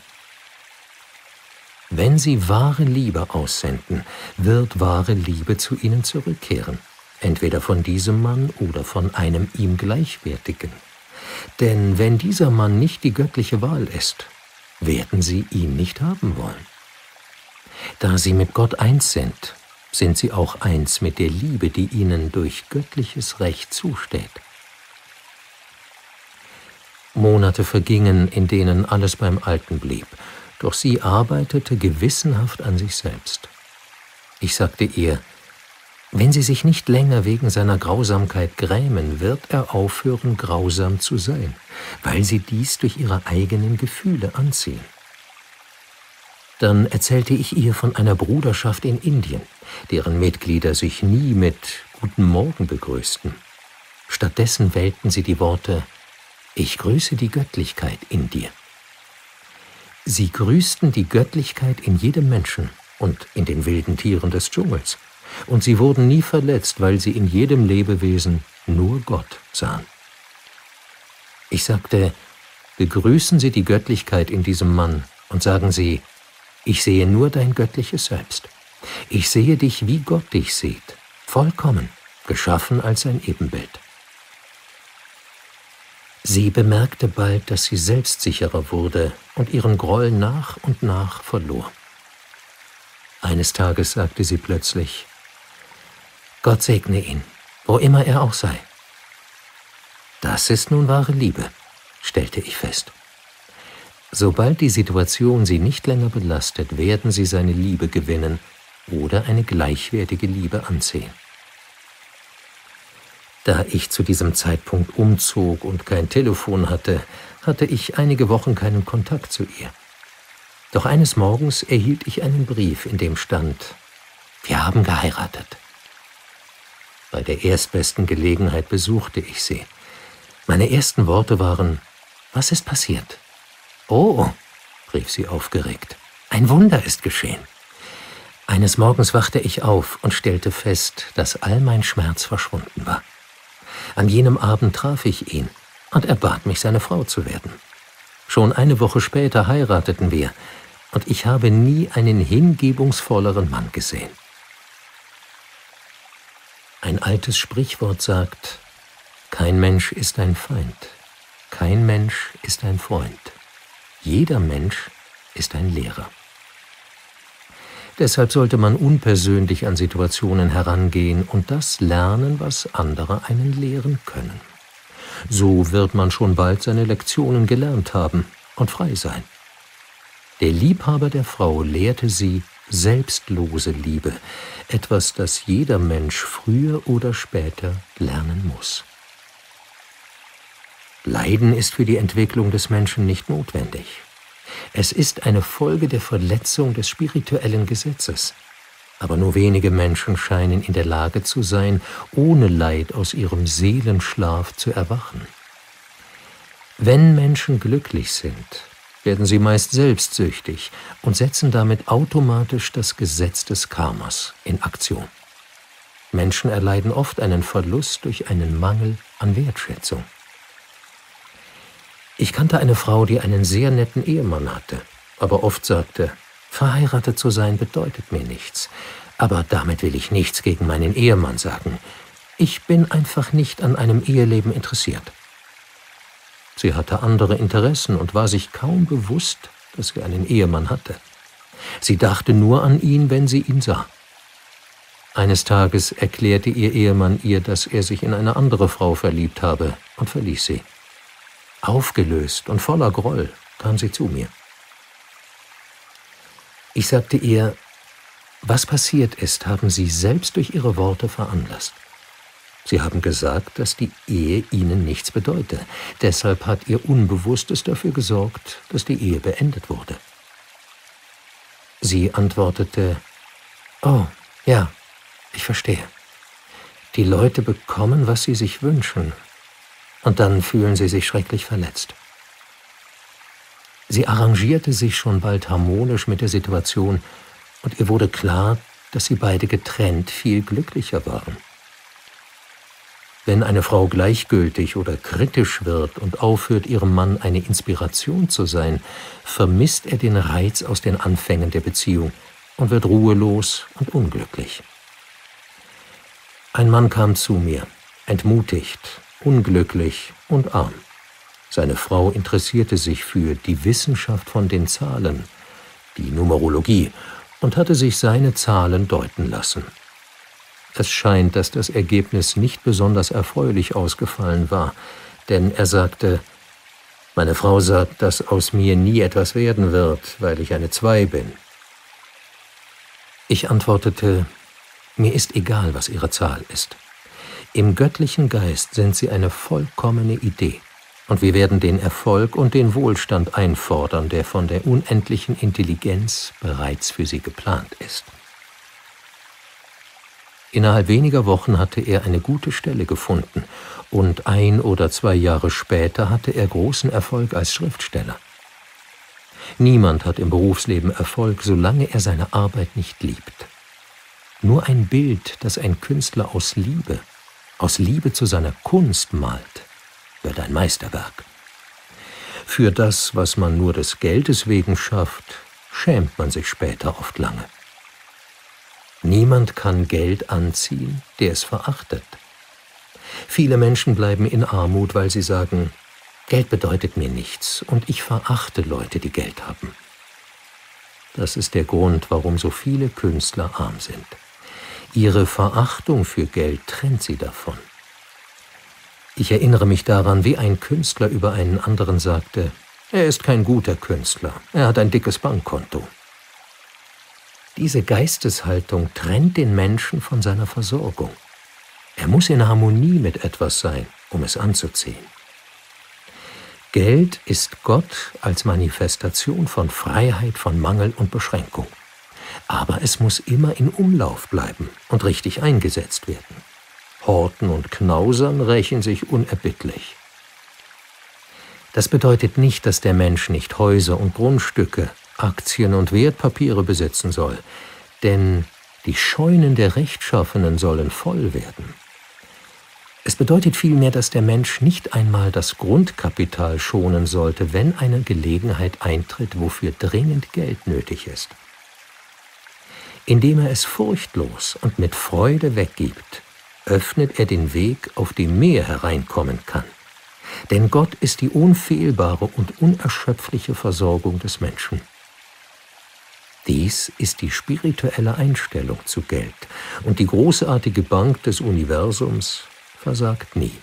Wenn Sie wahre Liebe aussenden, wird wahre Liebe zu Ihnen zurückkehren, entweder von diesem Mann oder von einem ihm Gleichwertigen. Denn wenn dieser Mann nicht die göttliche Wahl ist, werden Sie ihn nicht haben wollen. Da Sie mit Gott eins sind Sie auch eins mit der Liebe, die Ihnen durch göttliches Recht zusteht. Monate vergingen, in denen alles beim Alten blieb, doch sie arbeitete gewissenhaft an sich selbst. Ich sagte ihr, wenn Sie sich nicht länger wegen seiner Grausamkeit grämen, wird er aufhören, grausam zu sein, weil Sie dies durch Ihre eigenen Gefühle anziehen. Dann erzählte ich ihr von einer Bruderschaft in Indien, deren Mitglieder sich nie mit »Guten Morgen« begrüßten. Stattdessen wählten sie die Worte »Ich grüße die Göttlichkeit in dir«. Sie grüßten die Göttlichkeit in jedem Menschen und in den wilden Tieren des Dschungels, und sie wurden nie verletzt, weil sie in jedem Lebewesen nur Gott sahen. Ich sagte, begrüßen Sie die Göttlichkeit in diesem Mann und sagen Sie, ich sehe nur dein göttliches Selbst. Ich sehe dich, wie Gott dich sieht, vollkommen, geschaffen als sein Ebenbild. Sie bemerkte bald, dass sie selbstsicherer wurde und ihren Groll nach und nach verlor. Eines Tages sagte sie plötzlich, Gott segne ihn, wo immer er auch sei. Das ist nun wahre Liebe, stellte ich fest. Sobald die Situation sie nicht länger belastet, werden sie seine Liebe gewinnen oder eine gleichwertige Liebe ansehen. Da ich zu diesem Zeitpunkt umzog und kein Telefon hatte, hatte ich einige Wochen keinen Kontakt zu ihr. Doch eines Morgens erhielt ich einen Brief, in dem stand: Wir haben geheiratet. Bei der erstbesten Gelegenheit besuchte ich sie. Meine ersten Worte waren: Was ist passiert? Oh, rief sie aufgeregt. Ein Wunder ist geschehen. Eines Morgens wachte ich auf und stellte fest, dass all mein Schmerz verschwunden war. An jenem Abend traf ich ihn und er bat mich, seine Frau zu werden. Schon eine Woche später heirateten wir und ich habe nie einen hingebungsvolleren Mann gesehen. Ein altes Sprichwort sagt: Kein Mensch ist ein Feind, kein Mensch ist ein Freund. Jeder Mensch ist ein Lehrer. Deshalb sollte man unpersönlich an Situationen herangehen und das lernen, was andere einen lehren können. So wird man schon bald seine Lektionen gelernt haben und frei sein. Der Liebhaber der Frau lehrte sie selbstlose Liebe, etwas, das jeder Mensch früher oder später lernen muss. Leiden ist für die Entwicklung des Menschen nicht notwendig. Es ist eine Folge der Verletzung des spirituellen Gesetzes. Aber nur wenige Menschen scheinen in der Lage zu sein, ohne Leid aus ihrem Seelenschlaf zu erwachen. Wenn Menschen glücklich sind, werden sie meist selbstsüchtig und setzen damit automatisch das Gesetz des Karmas in Aktion. Menschen erleiden oft einen Verlust durch einen Mangel an Wertschätzung. Ich kannte eine Frau, die einen sehr netten Ehemann hatte, aber oft sagte: Verheiratet zu sein bedeutet mir nichts, aber damit will ich nichts gegen meinen Ehemann sagen. Ich bin einfach nicht an einem Eheleben interessiert. Sie hatte andere Interessen und war sich kaum bewusst, dass sie einen Ehemann hatte. Sie dachte nur an ihn, wenn sie ihn sah. Eines Tages erklärte ihr Ehemann ihr, dass er sich in eine andere Frau verliebt habe und verließ sie. Aufgelöst und voller Groll kam sie zu mir. Ich sagte ihr: Was passiert ist, haben Sie selbst durch Ihre Worte veranlasst. Sie haben gesagt, dass die Ehe Ihnen nichts bedeute. Deshalb hat Ihr Unbewusstes dafür gesorgt, dass die Ehe beendet wurde. Sie antwortete: Oh, ja, ich verstehe. Die Leute bekommen, was sie sich wünschen, und dann fühlen sie sich schrecklich verletzt. Sie arrangierte sich schon bald harmonisch mit der Situation und ihr wurde klar, dass sie beide getrennt viel glücklicher waren. Wenn eine Frau gleichgültig oder kritisch wird und aufhört, ihrem Mann eine Inspiration zu sein, vermisst er den Reiz aus den Anfängen der Beziehung und wird ruhelos und unglücklich. Ein Mann kam zu mir, entmutigt, unglücklich und arm. Seine Frau interessierte sich für die Wissenschaft von den Zahlen, die Numerologie, und hatte sich seine Zahlen deuten lassen. Es scheint, dass das Ergebnis nicht besonders erfreulich ausgefallen war, denn er sagte: Meine Frau sagt, dass aus mir nie etwas werden wird, weil ich eine 2 bin. Ich antwortete: Mir ist egal, was Ihre Zahl ist. Im göttlichen Geist sind Sie eine vollkommene Idee, und wir werden den Erfolg und den Wohlstand einfordern, der von der unendlichen Intelligenz bereits für Sie geplant ist. Innerhalb weniger Wochen hatte er eine gute Stelle gefunden und 1 oder 2 Jahre später hatte er großen Erfolg als Schriftsteller. Niemand hat im Berufsleben Erfolg, solange er seine Arbeit nicht liebt. Nur ein Bild, das ein Künstler aus Liebe zu seiner Kunst malt, wird ein Meisterwerk. Für das, was man nur des Geldes wegen schafft, schämt man sich später oft lange. Niemand kann Geld anziehen, der es verachtet. Viele Menschen bleiben in Armut, weil sie sagen: Geld bedeutet mir nichts und ich verachte Leute, die Geld haben. Das ist der Grund, warum so viele Künstler arm sind. Ihre Verachtung für Geld trennt sie davon. Ich erinnere mich daran, wie ein Künstler über einen anderen sagte: Er ist kein guter Künstler, er hat ein dickes Bankkonto. Diese Geisteshaltung trennt den Menschen von seiner Versorgung. Er muss in Harmonie mit etwas sein, um es anzuziehen. Geld ist Gott als Manifestation von Freiheit von Mangel und Beschränkung. Aber es muss immer in Umlauf bleiben und richtig eingesetzt werden. Horten und Knausern rächen sich unerbittlich. Das bedeutet nicht, dass der Mensch nicht Häuser und Grundstücke, Aktien und Wertpapiere besitzen soll, denn die Scheunen der Rechtschaffenen sollen voll werden. Es bedeutet vielmehr, dass der Mensch nicht einmal das Grundkapital schonen sollte, wenn eine Gelegenheit eintritt, wofür dringend Geld nötig ist. Indem er es furchtlos und mit Freude weggibt, öffnet er den Weg, auf dem mehr hereinkommen kann. Denn Gott ist die unfehlbare und unerschöpfliche Versorgung des Menschen. Dies ist die spirituelle Einstellung zu Geld, und die großartige Bank des Universums versagt nie.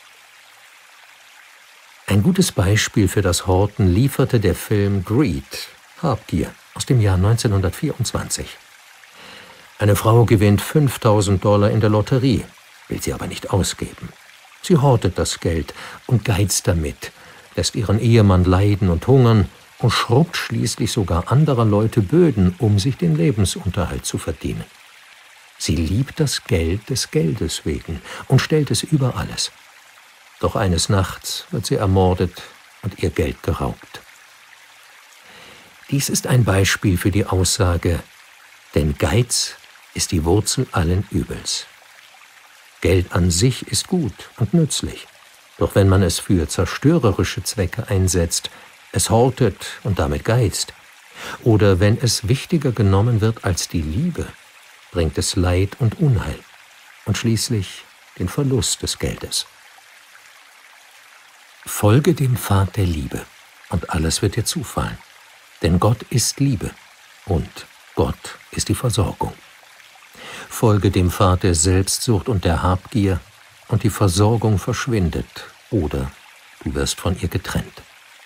Ein gutes Beispiel für das Horten lieferte der Film Greed, Habgier, aus dem Jahr 1924. Eine Frau gewinnt $5.000 in der Lotterie, will sie aber nicht ausgeben. Sie hortet das Geld und geizt damit, lässt ihren Ehemann leiden und hungern und schrubbt schließlich sogar anderer Leute Böden, um sich den Lebensunterhalt zu verdienen. Sie liebt das Geld des Geldes wegen und stellt es über alles. Doch eines Nachts wird sie ermordet und ihr Geld geraubt. Dies ist ein Beispiel für die Aussage, denn Geiz ist die Wurzel allen Übels. Geld an sich ist gut und nützlich, doch wenn man es für zerstörerische Zwecke einsetzt, es hortet und damit geizt, oder wenn es wichtiger genommen wird als die Liebe, bringt es Leid und Unheil und schließlich den Verlust des Geldes. Folge dem Pfad der Liebe und alles wird dir zufallen, denn Gott ist Liebe und Gott ist die Versorgung. Folge dem Pfad der Selbstsucht und der Habgier und die Versorgung verschwindet oder du wirst von ihr getrennt.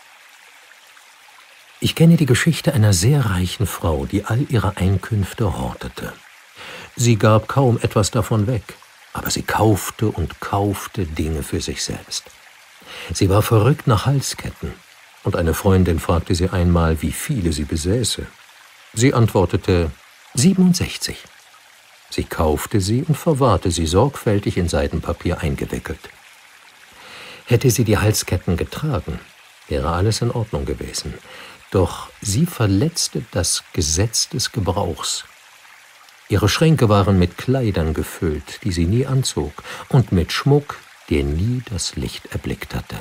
Ich kenne die Geschichte einer sehr reichen Frau, die all ihre Einkünfte hortete. Sie gab kaum etwas davon weg, aber sie kaufte und kaufte Dinge für sich selbst. Sie war verrückt nach Halsketten, und eine Freundin fragte sie einmal, wie viele sie besäße. Sie antwortete, 67. Sie kaufte sie und verwahrte sie sorgfältig in Seidenpapier eingewickelt. Hätte sie die Halsketten getragen, wäre alles in Ordnung gewesen. Doch sie verletzte das Gesetz des Gebrauchs. Ihre Schränke waren mit Kleidern gefüllt, die sie nie anzog, und mit Schmuck, der nie das Licht erblickt hatte.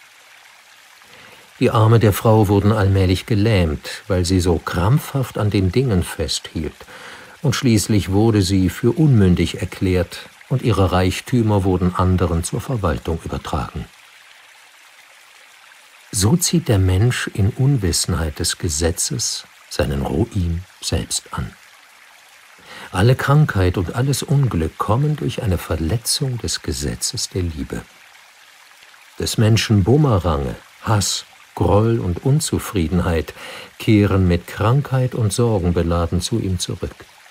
Die Arme der Frau wurden allmählich gelähmt, weil sie so krampfhaft an den Dingen festhielt, und schließlich wurde sie für unmündig erklärt und ihre Reichtümer wurden anderen zur Verwaltung übertragen. So zieht der Mensch in Unwissenheit des Gesetzes seinen Ruin selbst an. Alle Krankheit und alles Unglück kommen durch eine Verletzung des Gesetzes der Liebe. Des Menschen Bumerange, Hass, Groll und Unzufriedenheit kehren mit Krankheit und Sorgen beladen zu ihm zurück.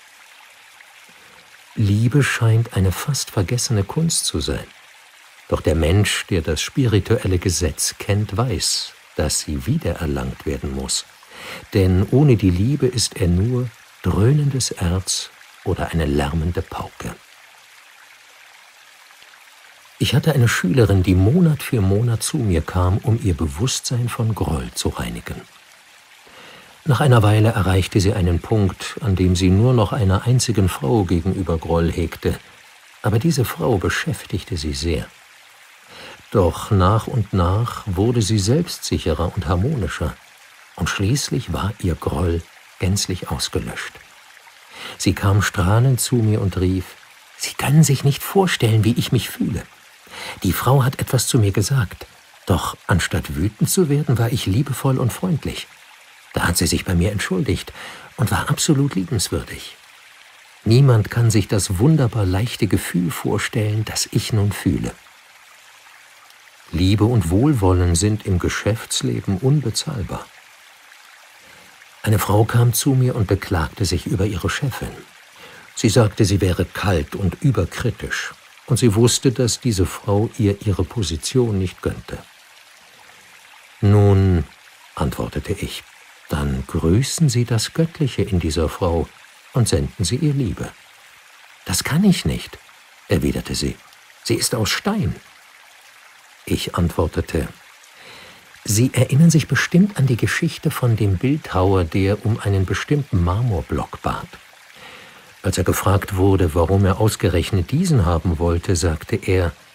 Liebe scheint eine fast vergessene Kunst zu sein. Doch der Mensch, der das spirituelle Gesetz kennt, weiß, dass sie wiedererlangt werden muss. Denn ohne die Liebe ist er nur dröhnendes Erz oder eine lärmende Pauke. Ich hatte eine Schülerin, die Monat für Monat zu mir kam, um ihr Bewusstsein von Groll zu reinigen. Nach einer Weile erreichte sie einen Punkt, an dem sie nur noch einer einzigen Frau gegenüber Groll hegte, aber diese Frau beschäftigte sie sehr. Doch nach und nach wurde sie selbstsicherer und harmonischer, und schließlich war ihr Groll gänzlich ausgelöscht. Sie kam strahlend zu mir und rief, »Sie können sich nicht vorstellen, wie ich mich fühle. Die Frau hat etwas zu mir gesagt, doch anstatt wütend zu werden, war ich liebevoll und freundlich. Da hat sie sich bei mir entschuldigt und war absolut liebenswürdig. Niemand kann sich das wunderbar leichte Gefühl vorstellen, das ich nun fühle. Liebe und Wohlwollen sind im Geschäftsleben unbezahlbar.« Eine Frau kam zu mir und beklagte sich über ihre Chefin. Sie sagte, sie wäre kalt und überkritisch, und sie wusste, dass diese Frau ihr ihre Position nicht gönnte. Nun, antwortete ich, dann grüßen Sie das Göttliche in dieser Frau und senden Sie ihr Liebe. Das kann ich nicht, erwiderte sie. Sie ist aus Stein. Ich antwortete, Sie erinnern sich bestimmt an die Geschichte von dem Bildhauer, der um einen bestimmten Marmorblock bat. Als er gefragt wurde, warum er ausgerechnet diesen haben wollte, sagte er,